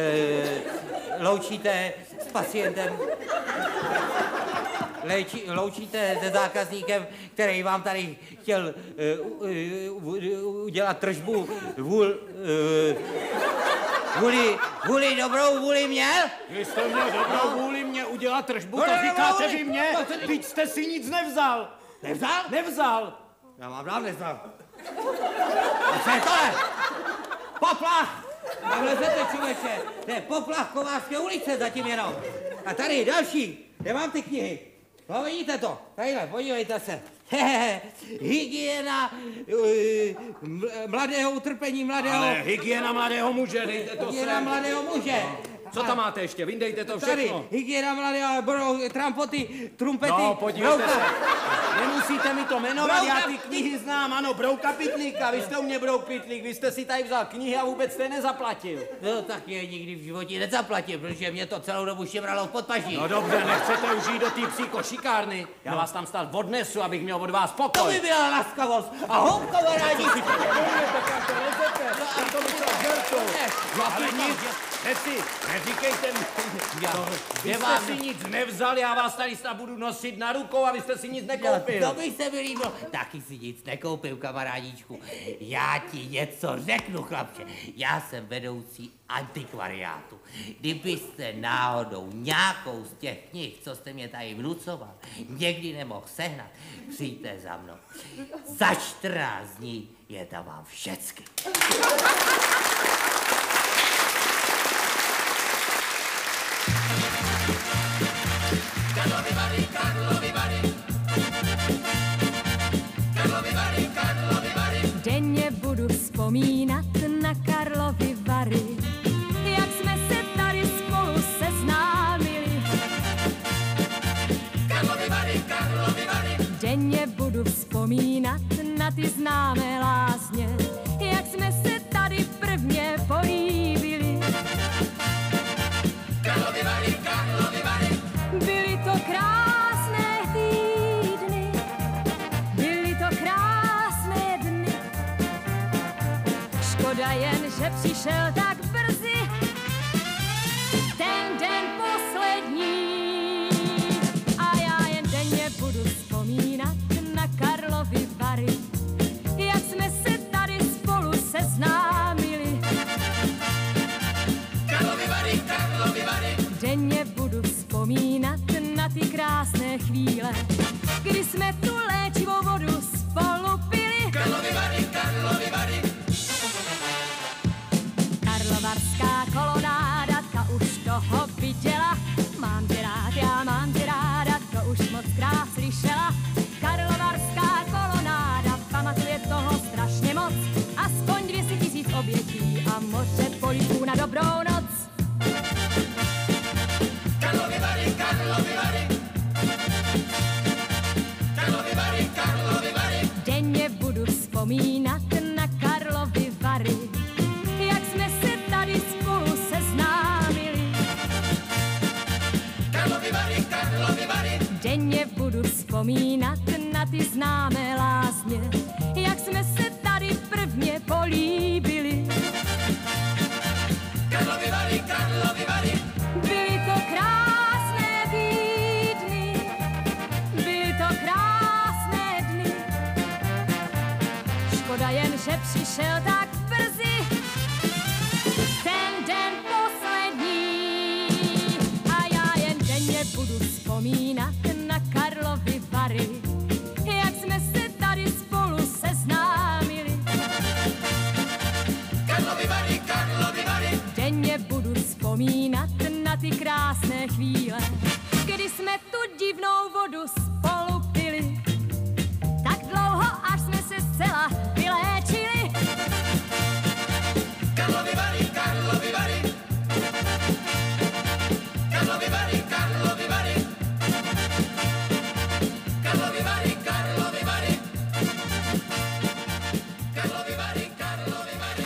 e, loučíte s pacientem, léčí, loučíte se zákazníkem, který vám tady chtěl e, u, u, udělat tržbu vůl, e, vůli, vůli, dobrou vůli měl? Vy jste měl dobrou vůli mě udělat tržbu, to říkáte vy mě? Teď jste si nic nevzal. Nevzal? Nevzal. Já mám rád nevzal. A co je tohle? Poplach! Takhle se to, člověče. To je poplach Kovářské ulice zatím jenom. A tady další. Kde mám ty knihy? No vidíte to. Tadyhle, podívejte se. Hehehe. Hygiena uh, mladého utrpení mladého... Ale hygiena mladého muže, dejte to Hygiena sem. mladého muže. Co tam máte ještě? Vyndejte to všechno. Tady, hygiena mladého, brou, trampoty, trumpety, No, podívejte brouka. se. Nemusíte mi to jmenovat, Brouka. já ty knihy znám, ano, Brouka Pitlíka, vy jste u mě Brouk Pitlík, vy jste si tady vzal knihy a vůbec jste nezaplatil. No tak je nikdy v životě nezaplatil, protože mě to celou dobu šimralo v podpaží. No dobře, nechcete už jít do té psí košikárny. Já no. vás tam snad odnesu, abych měl od vás To pokoj. by byla laskavost. A hop, kamarádi. Ale nic, neci, neříkejte mi, vy jste si nic nevzal, já vás tady snad budu nosit na rukou a vy jste si nic nekoupil. No, to by se mi líbilo. Taky si nic nekoupil, kamarádíčku. Já ti něco řeknu, chlapče. Já jsem vedoucí antikvariátu. Kdybyste náhodou nějakou z těch knih, co jste mě tady vnucoval, někdy nemohl sehnat, přijďte za mnou. Za čtrnáct dní je tam vám všecky. Karlovy Vary, Karlovy Vary. Karlovy Vary, Karlovy Vary. Denně budu vzpomínat na Karlovy Vary, jak jsme se tady spolu seznámili. Karlovy Vary, Karlovy Vary. Denně budu vzpomínat na ty známé lázně, jak jsme se tady prvně políbili. Karlovy Vary, Karlovy Vary. Byly to krásné týdny, byly to krásné dny. Škoda jen, že přišel tak brzy ten den poslední. A já jen denně budu vzpomínat chvíle, kdy jsme tu léčivou vodu spolu pili. Karlovy Vary, Karlovy Vary. Karlovarská kolonáda, ta už toho viděla. Mám tě rád, já mám tě ráda, to už moc krát slyšela. Karlovarská kolonáda pamatuje toho strašně moc. Aspoň dvě si tisíc obětí a moře políků na dobrou noc. Karlovy Vary, Karlovy Vary. Karlovy Vary, Karlovy Vary. Denně budu vzpomínat na Karlovy Vary, jak jsme se tady spolu seznámili. Karlovy Vary, Karlovy Vary. Denně budu vzpomínat na ty známé lázně, jak jsme se tady prvně políbili. Karlovy Vary, Karlovy Vary. Byly to krásné týdny, byly to krásné dny. Škoda jen, že přišel tak brzy ten den poslední. A já jen denně budu vzpomínat na Karlovy Vary, jak jsme se tady spolu seznámili. Karlovy Vary, Karlovy Vary. Denně budu vzpomínat na ty krásné chvíle, kdy jsme tu divnou vodu spolu pili. Tak dlouho, až jsme se zcela vyléčili. Karlovy Vary, Karlovy Vary. Karlovy Vary, Karlovy Vary. Karlovy Vary, Karlovy Vary. Karlovy Vary, Karlovy Vary.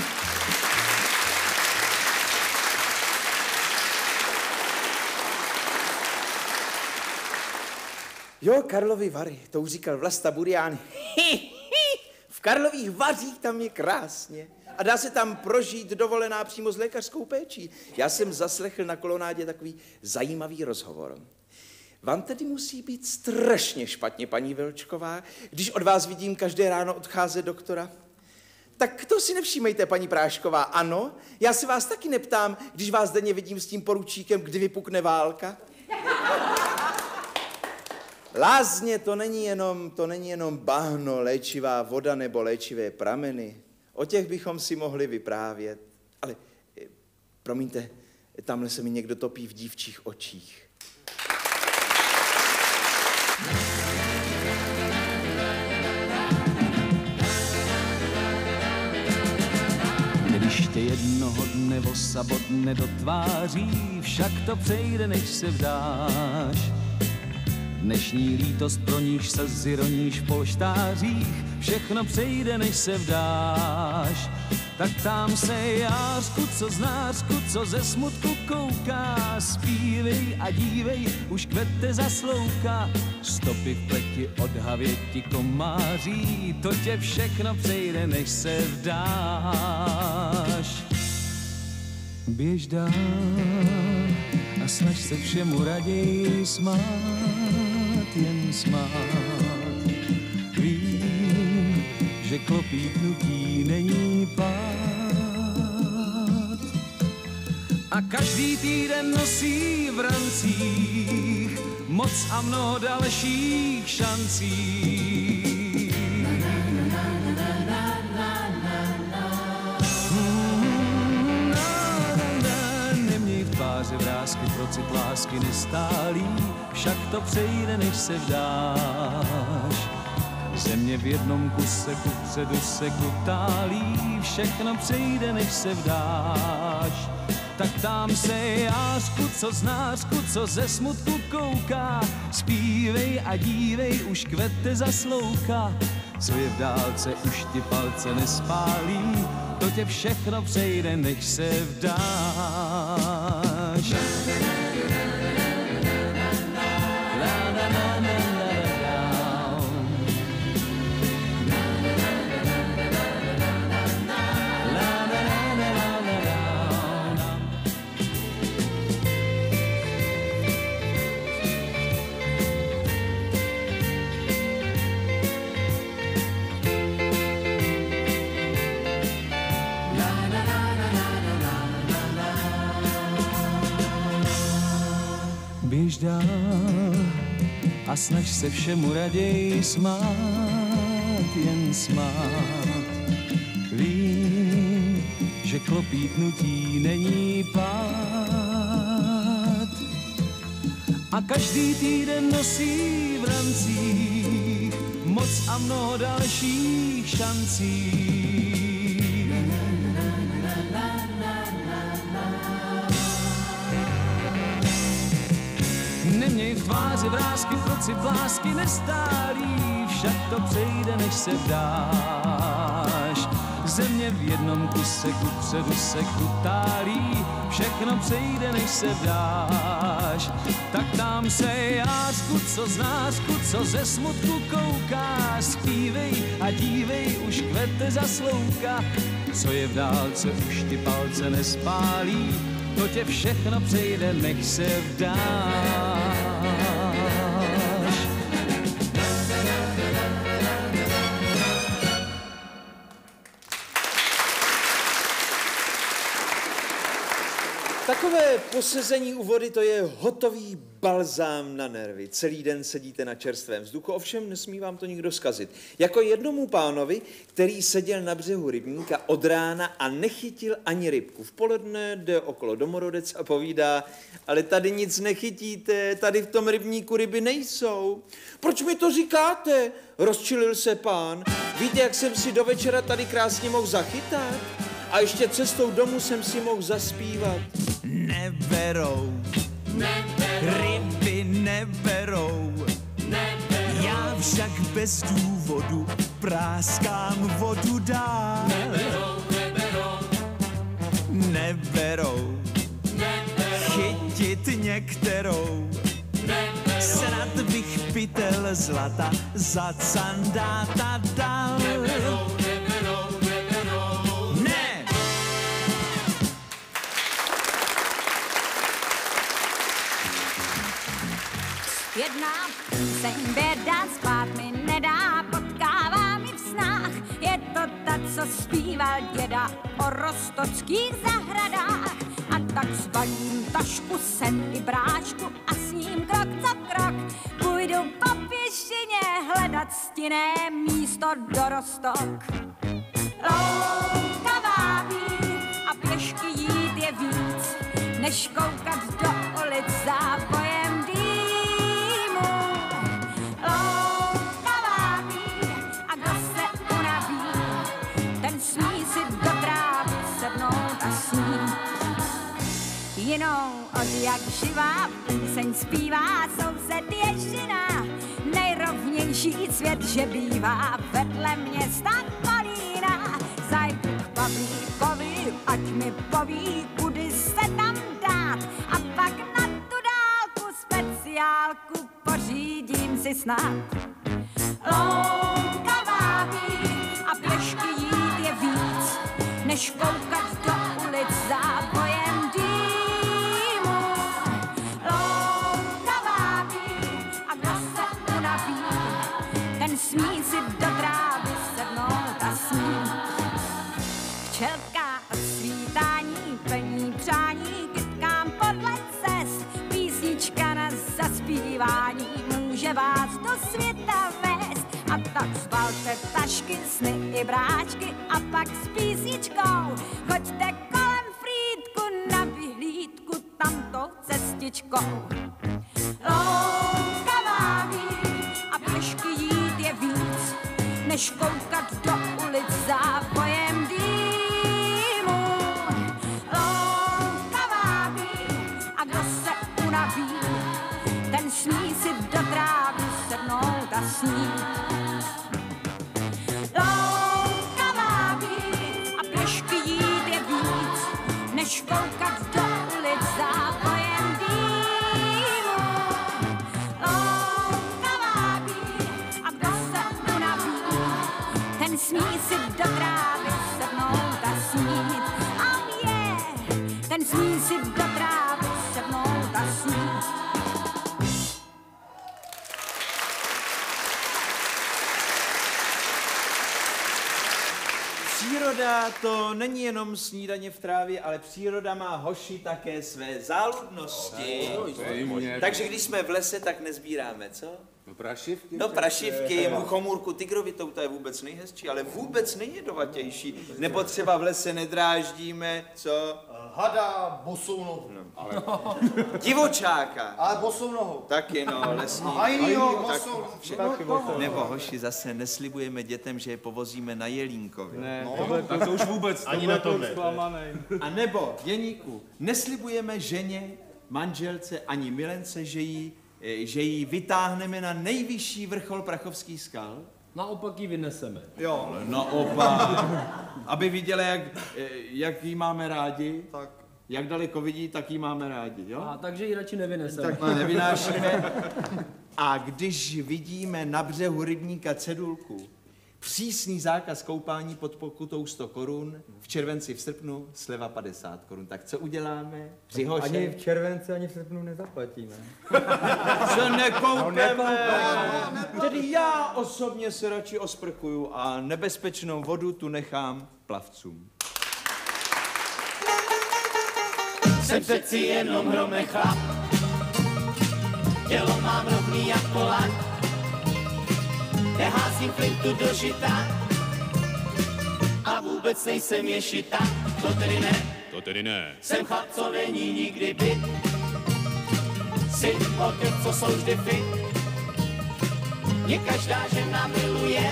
Jo, Karlovy Vary, to už říkal Vlasta Burian. V Karlových Vařích tam je krásně a dá se tam prožít dovolená přímo s lékařskou péčí. Já jsem zaslechl na kolonádě takový zajímavý rozhovor. Vám tedy musí být strašně špatně, paní Velčková, když od vás vidím každé ráno odcházet doktora. Tak to si nevšímejte, paní Prášková, ano? Já si vás taky neptám, když vás denně vidím s tím poručíkem, kdy vypukne válka. Lázně to není jenom, to není jenom bahno, léčivá voda nebo léčivé prameny. O těch bychom si mohli vyprávět. Ale, eh, promiňte, tamhle se mi někdo topí v dívčích očích. Když tě jednoho dne vosa bodne do tváří, však to přejde, než se vdáš. Dnešní lítost pro níž slzy roníš v polštářích, všechno přejde, než se vdáš. Tak tam se jářku, co znářku, co ze smutku kouká, zpívej a dívej, už kvete zaslouka. Stopy v pleti od havěti komáří, to tě všechno přejde, než se vdáš. Běž dál a snaž se všemu raději smát, jen smát. Vím, že klopítnutí není pád. A každý týden nosí v rancích moc a mnoho dalších šancí. Tváře vrásky, procit lásky nestálý, však to přejde, než se vdáš. Země v jednom kuse kupředu se kutálí, všechno přejde, než se vdáš. Tak tam se jářku, co znářku, co ze smutku kouká, zpívej a dívej, už kvete zaslouka. Co je v dálce, už ti palce nespálí, to tě všechno přejde, než se vdáš. Běž dál a snaž se všemu raději smát, jen smát. Vím, že klopítnutí není pád a každý týden nosí v rancích moc a mnoho dalších šancí. Neměj v tváři vrásky, proci blásky nestálí, však to přejde, než se vdáš. Země v jednom kuse kupředu se kutálí, všechno přejde, než se vdáš. Tak tam se jásku, co z násku, co ze smutku koukáš, zpívej a dívej, už kvete zaslouka. Co je v dálce, už ty palce nespálí, to tě všechno přejde, nech se vdáš. Takové posezení u vody, to je hotový balzám na nervy. Celý den sedíte na čerstvém vzduchu, ovšem nesmí vám to nikdo zkazit. Jako jednomu pánovi, který seděl na břehu rybníka od rána a nechytil ani rybku. V poledne jde okolo domorodec a povídá, ale tady nic nechytíte, tady v tom rybníku ryby nejsou. Proč mi to říkáte? Rozčilil se pán. Víte, jak jsem si do večera tady krásně mohl zachytat? A ještě cestou domů jsem si mohl zaspívat. Neberou, neberou, ryby neberou, neberou. Já však bez důvodu práskám vodu dál. Neberou, neberou, neberou, neberou. Chytit některou, neberou. Snad bych pytel zlata za candáta dal. Neberou, neberou, neberou. Ne! Jedna píseň běda spát mi nedá, potkává mi v snách. Je to ta, co zpíval děda o roztockých zahradách. A tak zbalím tašku, sen i brášku a s ním krok za krok půjdu po pěšině hledat stinné místo do Roztok. Louka vábí a pěšky jít je víc, než koukat do ulic zápojem dýmu. Louka vábí a kdo se unaví, ten smí si do trávy sednout a snít. Jinou od jak živá píseň zpívá soused Ježina, nejrovnější svět, že bývá vedle města Kolína. Zajdu k Pavlíkovi, ať mi poví, kudy se tam dát, a pak na tu dálku speciálku pořídím si snad. Louka vábí a pěšky jít je víc, než koukat do ulic zápojem dýmu. Louka vábí a kdo se unaví, ten smí si do trávy sednout a snít. Včelka od svítání plní přání, kytkám podle cest, písnička na zaspívání může vás do světa vést. A tak zbalte tašky, sny i bráčky a pak s písničkou choďte kolem Frýdku na vyhlídku tamtou cestičkou. Louka vábí a pěšky jít je víc, než koukat do ulic zápojem dýmu. Louka vábí a kdo se unaví, ten smí si do trávy sednout a snít. Louka vábí a pěšky jít je víc, než koukat do ulic zápojem dýmu. Louka vábí a kdo se unaví, ten smí si do trávy sednout a snít. Oh yeah, ten smí si do trávy sednout a snít. Příroda to není jenom snídaně v trávě, ale příroda má, hoši, také své záludnosti. Takže když jsme v lese, tak nezbíráme, co? No prašivky. No prašivky, muchomůrku tigrovitou, to je vůbec nejhezčí, ale vůbec nejjedovatější. Nebo třeba v lese nedráždíme, co? Hada bosou nohu. No, ale... Divočáka. Ale bosou nohou. Taky no, lesní. Hajnýho Tak, bosou. vše... Nebo hoši, zase neslibujeme dětem, že je povozíme na Jelínkově. Ne, no, tohle, to, to už vůbec, ani tohle na to zklamanej. A nebo, Děníku, neslibujeme ženě, manželce ani milence, že ji, že ji vytáhneme na nejvyšší vrchol Prachovských skal? Naopak ji vyneseme. Jo, ale naopak. Aby viděla, jak, jak ji máme rádi, tak. Jak daleko vidí, tak ji máme rádi, jo? A takže ji radši nevyneseme. Tak nevynášíme. A když vidíme na břehu rybníka cedulku, přísný zákaz koupání pod pokutou sto korun, v červenci, v srpnu sleva padesát korun. Tak co uděláme? Přihoše? Ani v červenci, ani v srpnu nezaplatíme. Co nekoupeme? No, Tedy já osobně se radši osprchuju a nebezpečnou vodu tu nechám plavcům. Jsem přeci jenom hromej chlap, tělo mám rovný jak Polák, neházím flintu do žita a vůbec nejsem ješita, to tedy ne, To tedy ne. jsem chlap, co není nikdy byt, syn od těch, co jsou vždy fit, mě každá žena miluje,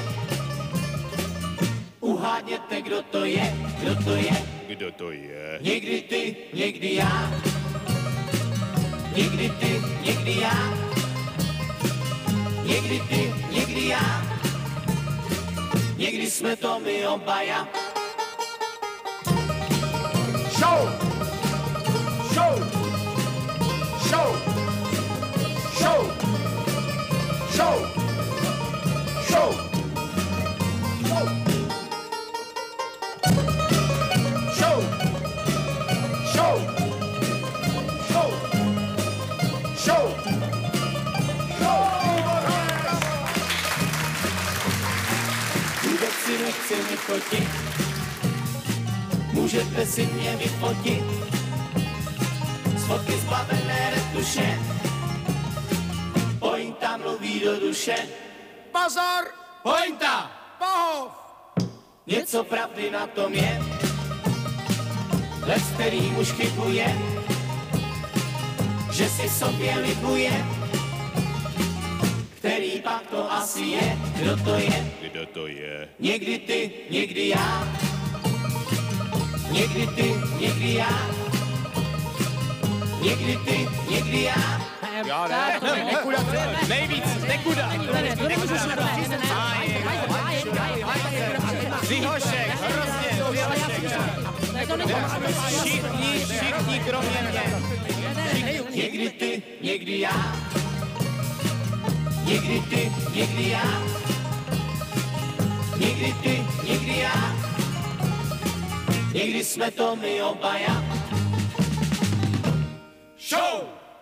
uhádněte, kdo to je, kdo to je. Kdo to je? Někdy ty, někdy já. Někdy ty, někdy já. Někdy ty, někdy já. Někdy jsme to my obaja. Show! Show! Show! Show! Show! Show! Show! Show! Show! Show! Show! Vůbec si nechci mi fotit, můžete si mě vyfotit. Z fotky zbavené retuše, pointa mluví do duše. Pozor! Pointa! Pohov! Něco pravdy na tom je, les, který muž chybuje, že si sobě libuje, který pak to asi je, kdo to je. Kdo to je? Někdy ty, někdy já, někdy ty, někdy já, někdy ty, někdy já. Já ne, nekuda, nejvíc, nekuda. Přihošek, hrozně, všichni, všichni kromě mě. Někdy ty, někdy já, někdy ty, někdy já, někdy ty, někdy já, někdy jsme to my obaja. Show!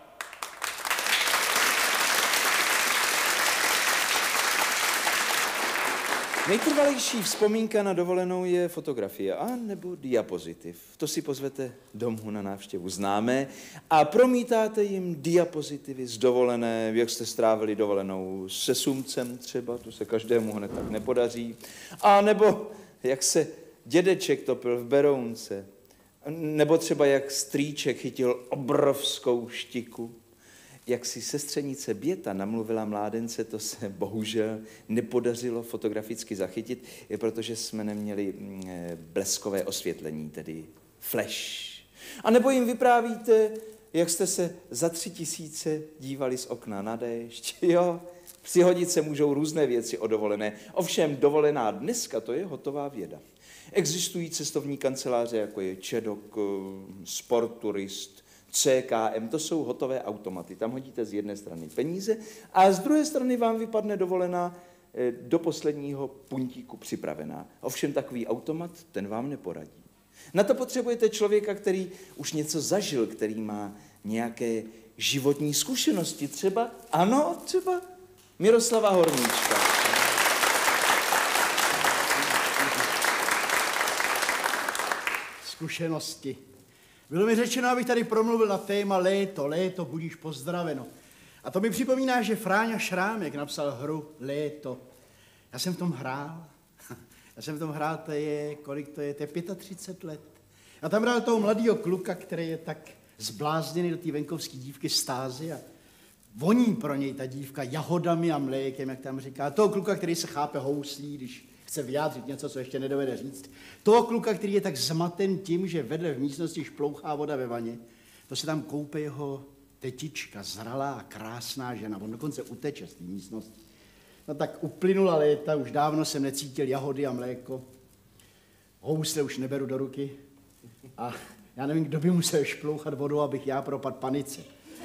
Nejtrvalejší vzpomínka na dovolenou je fotografie a nebo diapozitiv. To si pozvete domů na návštěvu známé a promítáte jim diapozitivy z dovolené, jak jste strávili dovolenou se sumcem třeba, to se každému hned tak nepodaří, a nebo jak se dědeček topil v Berounce, nebo třeba jak strýček chytil obrovskou štiku. Jak si sestřenice Běta namluvila mládence, to se bohužel nepodařilo fotograficky zachytit, je protože jsme neměli bleskové osvětlení, tedy flash. A nebo jim vyprávíte, jak jste se za tři tisíce dívali z okna na déšť. Jo, přihodit se můžou různé věci o dovolené. Ovšem dovolená dneska, to je hotová věda. Existují cestovní kanceláře, jako je Čedok, Sportturist, C K M, to jsou hotové automaty. Tam hodíte z jedné strany peníze a z druhé strany vám vypadne dovolená do posledního puntíku připravená. Ovšem takový automat, ten vám neporadí. Na to potřebujete člověka, který už něco zažil, který má nějaké životní zkušenosti. Třeba, ano, třeba Miroslava Horníčka. Zkušenosti. Bylo mi řečeno, abych tady promluvil na téma léto, léto, budíš pozdraveno. A to mi připomíná, že Fráňa Šrámek napsal hru Léto. Já jsem v tom hrál. Já jsem v tom hrál, to je, kolik to je, to je třicet pět let. A tam hrál toho mladého kluka, který je tak zblázněný do té venkovské dívky Stásy a voní pro něj ta dívka jahodami a mlékem, jak tam říká. Toho kluka, který se chápe houslí, když chce vyjádřit něco, co ještě nedovede říct. Toho kluka, který je tak zmaten tím, že vedle v místnosti šplouchá voda ve vaně, to se tam koupe jeho tetička, zralá a krásná žena. On dokonce uteče z té místnosti. No tak uplynula léta, už dávno jsem necítil jahody a mléko. Housle už neberu do ruky. A já nevím, kdo by musel šplouchat vodou, abych já propadl panice.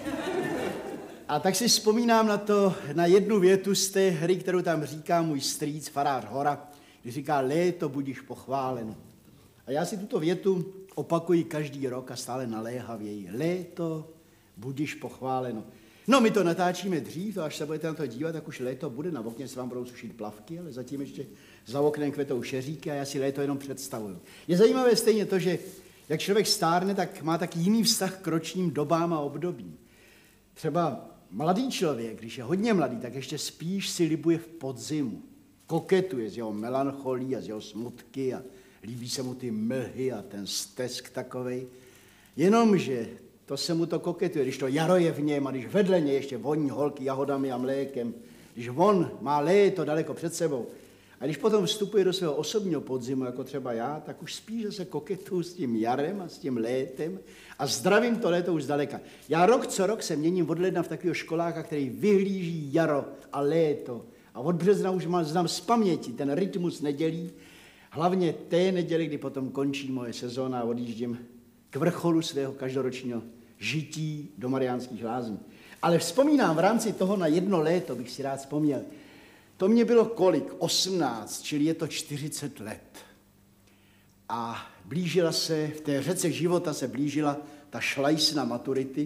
A tak si vzpomínám na to, na jednu větu z té hry, kterou tam říká můj strýc, farář Hora, když říká, léto budíš pochválen. A já si tuto větu opakuji každý rok a stále naléhavěji. Léto budíš pochváleno. No, my to natáčíme dřív, až se budete na to dívat, tak už léto bude, na okně se vám budou sušit plavky, ale zatím ještě za oknem kvetou šeříky a já si léto jenom představuju. Je zajímavé stejně to, že jak člověk stárne, tak má tak jiný vztah k ročním dobám a obdobím. Třeba mladý člověk, když je hodně mladý, tak ještě spíš si libuje v podzimu. Koketuje z jeho melancholí a z jeho smutky a líbí se mu ty mlhy a ten stesk takovej. Jenomže to se mu to koketuje, když to jaro je v něm a když vedle něj ještě voní holky jahodami a mlékem, když on má léto daleko před sebou a když potom vstupuje do svého osobního podzimu, jako třeba já, tak už spíš se koketuju s tím jarem a s tím létem a zdravím to léto už zdaleka. Já rok co rok se měním od ledna v takového školáka, který vyhlíží jaro a léto a od března už mám, znám z paměti ten rytmus nedělí, hlavně té neděli, kdy potom končí moje sezóna a odjíždím k vrcholu svého každoročního žití do Mariánských Lázní. Ale vzpomínám v rámci toho na jedno léto, bych si rád vzpomněl. To mě bylo kolik? osmnáct, čili je to čtyřicet let. A blížila se, v té řece života se blížila ta šlajsna maturity.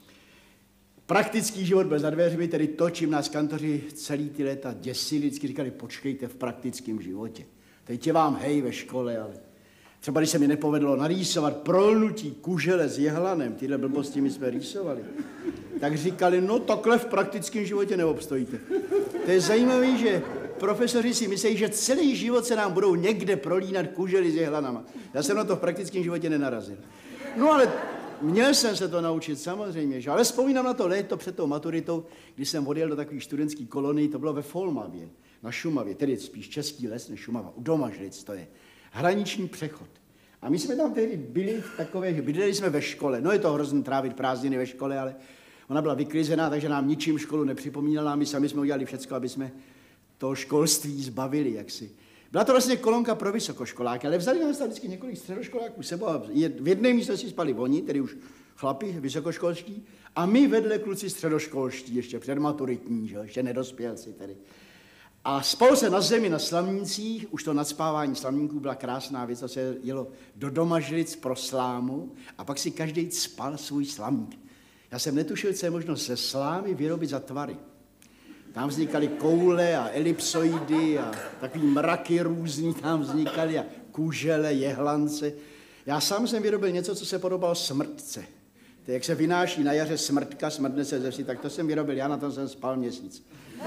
Praktický život byl za dveřmi, tedy to, čím nás kantoři celý ty léta děsili, vždycky říkali, počkejte v praktickém životě. Teď je vám hej ve škole, ale třeba když se mi nepovedlo narýsovat prolnutí kužele s jehlanem, tyhle blbosti my jsme rýsovali, tak říkali, no takhle v praktickém životě neobstojíte. To je zajímavé, že profesoři si myslí, že celý život se nám budou někde prolínat kužely s jehlanama. Já jsem na to v praktickém životě nenarazil. No ale měl jsem se to naučit samozřejmě, že? Ale vzpomínám na to léto před tou maturitou, když jsem odjel do takové studentské kolonii, to bylo ve Folmavě, na Šumavě, tedy spíš Český les než Šumava, u Domažlic to je. Hraniční přechod. A my jsme tam tehdy byli v takové, že bydleli jsme ve škole. No je to hrozný trávit prázdniny ve škole, ale ona byla vyklizená, takže nám ničím školu nepřipomínala. My sami jsme udělali všecko, aby jsme to školství zbavili jaksi. Byla to vlastně kolonka pro vysokoškoláky, ale vzali nás tam vždycky několik středoškoláků sebou a v jedné místnosti spali oni, tedy už chlapi vysokoškolští, a my vedle kluci středoškolští, ještě předmaturitní, že? Ještě nedospělci tedy. A spal se na zemi na slamnících, už to nadspávání slamníků byla krásná věc, to se jelo do Domažlic pro slámu a pak si každý cpal svůj slamník. Já jsem netušil, co je možno ze slámy vyrobit za tvary. Tam vznikaly koule a elipsoidy a takový mraky různý tam vznikaly a kužele, jehlance. Já sám jsem vyrobil něco, co se podobalo smrtce. To jak se vynáší na jaře smrtka, smrtne se ze vsi, tak to jsem vyrobil, já na tom jsem spal měsíc.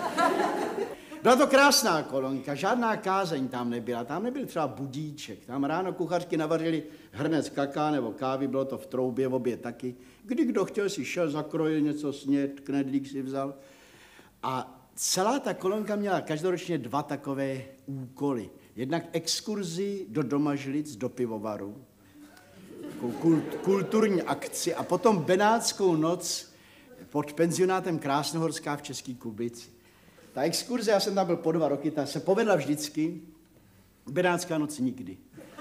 Byla to krásná kolonka, žádná kázeň tam nebyla, tam nebyl třeba budíček, tam ráno kuchařky navařili hrnec kaká nebo kávy, bylo to v troubě, v obě taky. Kdy kdo chtěl, si šel, zakrojil něco sněd, knedlík si vzal. A celá ta kolonka měla každoročně dva takové úkoly. Jednak exkurzi do Domažlic, do pivovaru, kult, kulturní akci a potom benátskou noc pod penzionátem Krásnohorská v Český Kubici. Ta exkurze, já jsem tam byl po dva roky, ta se povedla vždycky, benátská noc nikdy.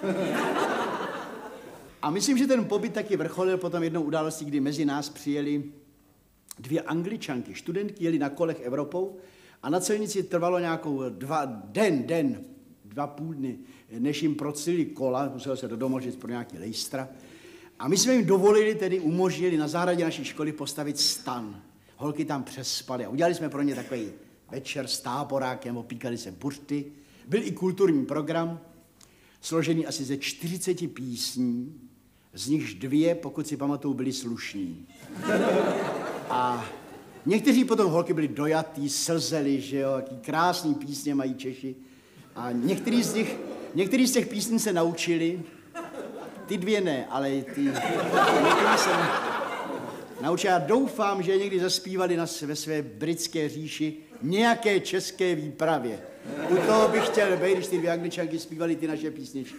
A myslím, že ten pobyt taky vrcholil potom jednou událostí, kdy mezi nás přijeli dvě Angličanky. Studentky jeli na kolech Evropou a na celnici trvalo nějakou dva, den, den, dva půl dny, než jim procili kola, muselo se do Domažlic pro nějaký lejstra. A my jsme jim dovolili, tedy umožnili na zahradě naší školy postavit stan. Holky tam přespaly a udělali jsme pro ně takový večer s táborákem, opíkali se buřty. Byl i kulturní program, složený asi ze čtyřiceti písní, z nichž dvě, pokud si pamatuju, byly slušný. A někteří potom holky byli dojatý, slzeli, že jo, jaký krásný písně mají Češi. A některý z nich, některý z těch písní se naučili, ty dvě ne, ale ty, některý se naučili. Já doufám, že někdy zaspívali na, ve své britské říši nějaké české výpravě. U toho bych chtěl být, když ty dvě Angličanky zpívali ty naše písničky.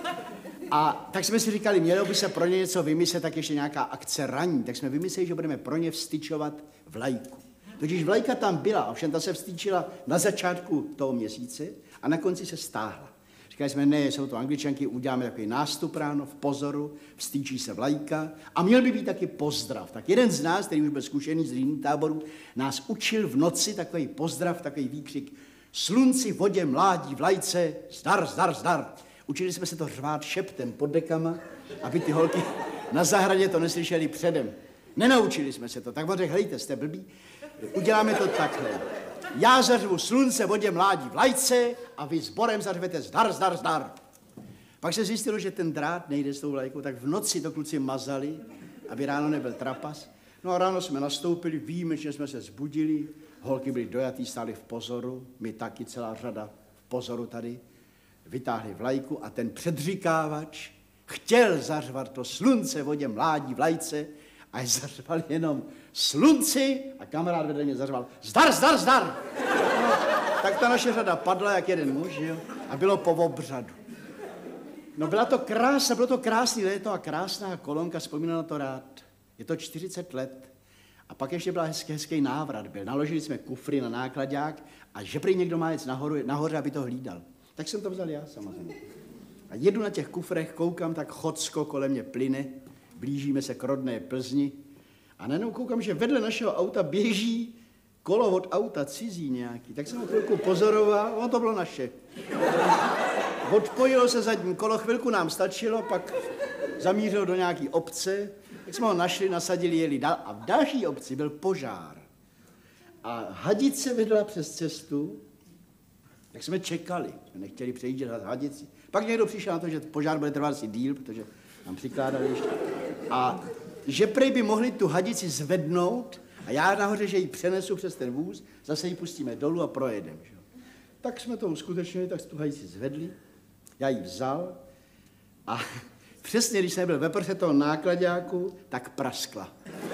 A tak jsme si říkali, mělo by se pro ně něco vymyslet, tak ještě nějaká akce raní. Tak jsme vymysleli, že budeme pro ně vstyčovat vlajku. Totiž vlajka tam byla, ovšem ta se vstyčila na začátku toho měsíce a na konci se stáhla. Říkali jsme, ne, jsou to Angličanky, uděláme takový nástup ráno v pozoru, vstýčí se vlajka a měl by být taky pozdrav. Tak jeden z nás, který už byl zkušený z jiných táborů, nás učil v noci takový pozdrav, takový výkřik slunci, vodě, mládí, vlajce, zdar, zdar, zdar. Učili jsme se to řvát šeptem pod dekama, aby ty holky na zahradě to neslyšeli předem. Nenaučili jsme se to, tak on řekl, hejte, jste blbí, uděláme to takhle. Já zařvu slunce, vodě, mládí, vlajce a vy sborem zařvete zdar, zdar, zdar. Pak se zjistilo, že ten drát nejde s tou vlajkou, tak v noci to kluci mazali, aby ráno nebyl trapas. No a ráno jsme nastoupili, výjimečně jsme se zbudili, holky byly dojatý, stály v pozoru, my taky, celá řada v pozoru tady. Vytáhli vlajku a ten předříkávač chtěl zařvat to slunce, vodě, mládí, vlajce a je zařval jenom slunci a kamarád vedle mě zařval zdar, zdar, zdar. No, tak ta naše řada padla jak jeden muž, jo, a bylo po obřadu. No byla to krása, bylo to krásný léto a krásná kolonka, vzpomínal na to rád. Je to čtyřicet let. A pak ještě byl hezký, hezký návrat byl. Naložili jsme kufry na nákladák a že prý někdo má jít nahoru, nahoře, aby to hlídal. Tak jsem to vzal já samozřejmě. A jedu na těch kufrech, koukám, tak Chocko kolem mě plyne, blížíme se k rodné Plzni a najednou koukám, že vedle našeho auta běží kolo od auta cizí nějaký. Tak jsem ho chvilku pozoroval, ono to bylo naše. Odpojilo se zadní kolo, chvilku nám stačilo, pak zamířil do nějaký obce, tak jsme ho našli, nasadili, jeli dál a v další obci byl požár. A hadice vedla přes cestu, tak jsme čekali, jsme nechtěli přejíždět na hadici. Pak někdo přišel na to, že požár bude trvat si díl, protože nám přikládali ještě. A že prej by mohli tu hadici zvednout a já nahoře, že ji přenesu přes ten vůz, zase ji pustíme dolů a projedeme. Že? Tak jsme to uskutečnili, tak tu hadici zvedli, já ji vzal a přesně, když jsem byl ve prse toho nákladáku, tak praskla.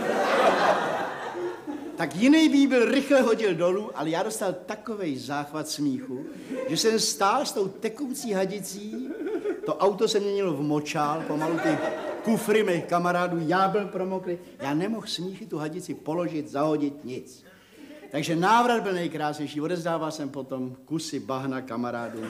Tak jiný výbil rychle hodil dolů, ale já dostal takovej záchvat smíchu, že jsem stál s tou tekoucí hadicí, to auto se měnilo v močál, pomalu ty kufry mých kamarádů, já byl promoklý, já nemohl smíchy tu hadici položit, zahodit, nic. Takže návrat byl nejkrásnější, odezdával jsem potom kusy bahna kamarádů.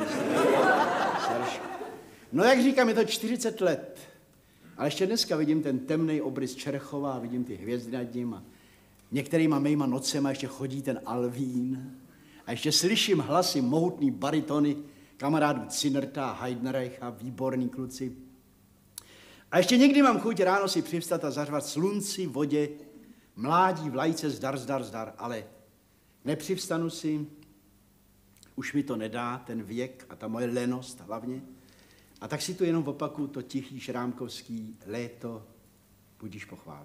No jak říkám, je to čtyřicet let, ale ještě dneska vidím ten temnej obrys Čerchova, vidím ty hvězdy nad ním a některýma mýma nocema ještě chodí ten Alvín a ještě slyším hlasy, mohutný baritony kamarádů Cinerta, Heidenreicha, výborní kluci. A ještě někdy mám chuť ráno si přivstat a zařvat slunci, vodě, mládí, vlajce, zdar, zdar, zdar, ale nepřivstanu si, už mi to nedá, ten věk a ta moje lenost hlavně. A tak si tu jenom opakuju to tichý šrámkovský léto, budíš pochválen.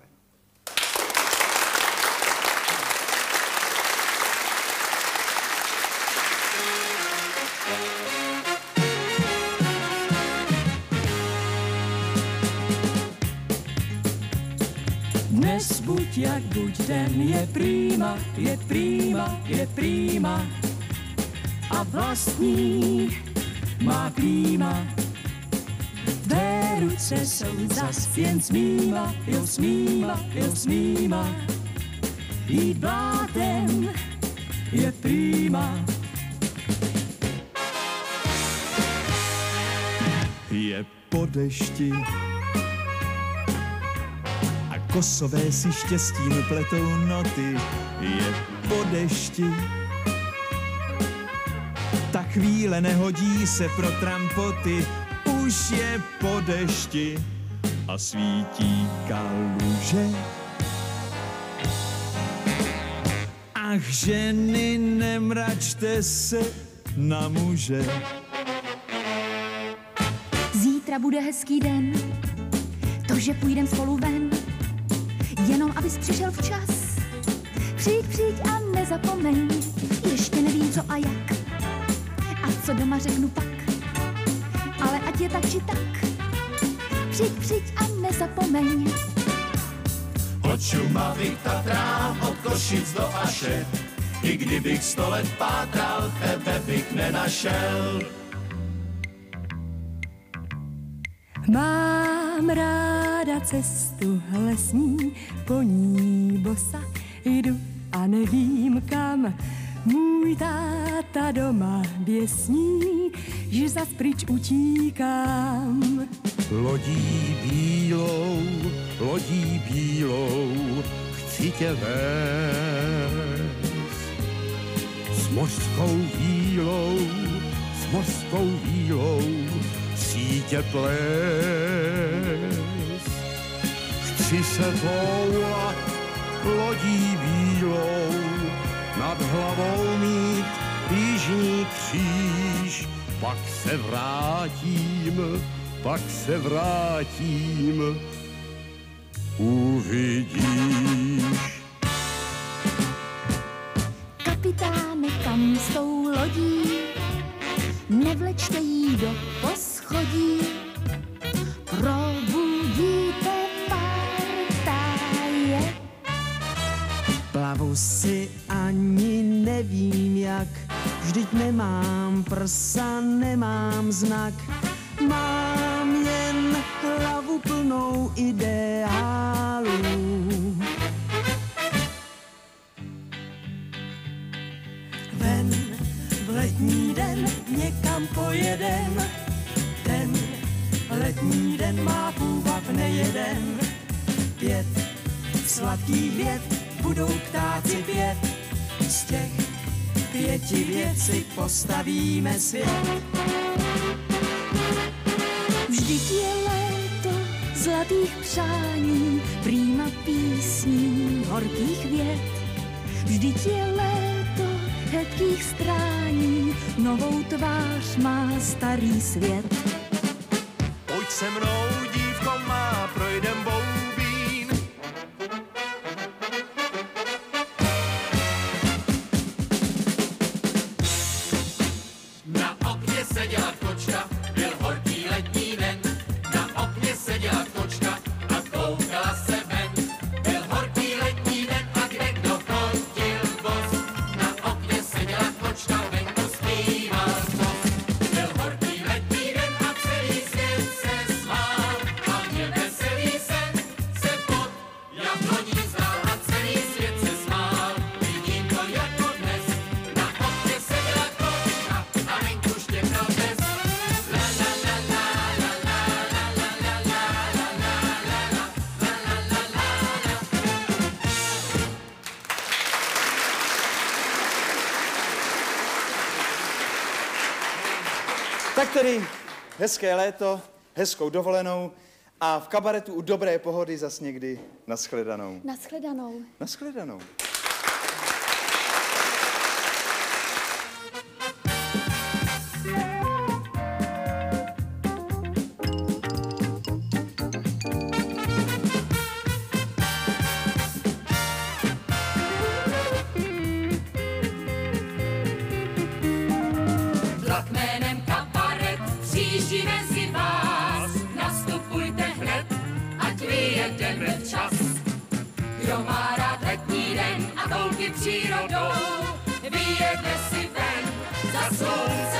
Dnes buď jak buď den je prýma, je prýma, je prýma a vlastní má klíma. V té ruce jsou zas jen smíma, jo smíma, jo smíma. Jít blátem je prýma. Je po dešti a kosové si štěstím pletou noty. Je po dešti, ta chvíle nehodí se pro trampoty. Už je po dešti a svítí kaluže. Ach, ženy, nemračte se na muže. Zítra bude hezký den, to, že půjdem spolu ven, jenom abys přišel včas. Přijď, přijď a nezapomeň, ještě nevím co a jak. A co doma řeknu pak, ale ať je tak či tak. Přijď, přijď a nezapomeň. Od Šumavy k Tatrám, od Košic do Aše, i kdybych sto let pátral, tebe bych nenašel. Mám ráda cestu lesní, po ní bosa jdu a nevím kam. Můj táta doma běsní, že zas pryč utíkám. Lodí bílou, lodí bílou, chci tě vést. S mořskou vílou, s mořskou vílou, sítě ples. Chci se toulat lodí bílou, nad hlavou mít jižní kříž, pak se vrátím, pak se vrátím, uvidíš. Kapitáne, kam s tou lodí, nevlečte jí do poschodí, probudíte partaje. Plavu si ani nevím jak, vždyť nemám prsa, nemám znak. Mám jen hlavu plnou ideálů. Ven v letní den někam pojedem, ten letní den má půvab nejeden. Pět sladkých vět budou ptáci pět, z těch pěti vět si postavíme svět. Vždyť je léto zlatých přání, prýma písní, horkých vět. Vždyť je léto hedkých strání, novou tvář má starý svět. Pojď se mnou, dívko má, projdem Boubín. Na okně seděla kočka, byl horký letní den. Na okně seděla kočka a koukala se ven. Byl horký letní den a kde kdo chodil bos. Na okně seděla kočka, venku zpíval bos. Byl horký letní den a celý svět se smál. A měl veselý sen, se pod jabloní znal a celý svět se smál. Vidím to jako dnes. Na okně seděla kočka a venku štěkal pes. La la la la la la la la la la la la la la Tak tedy hezké léto, hezkou dovolenou a v kabaretu u dobré pohody zas někdy nashledanou. Nashledanou. Nashledanou. Vlak jménem Kabaret přijíždí mezi vás. Nastupujte hned, ať vyjedeme včas. Kdo má rád letní den a koulky přírodou, vyjede si ven za slunce.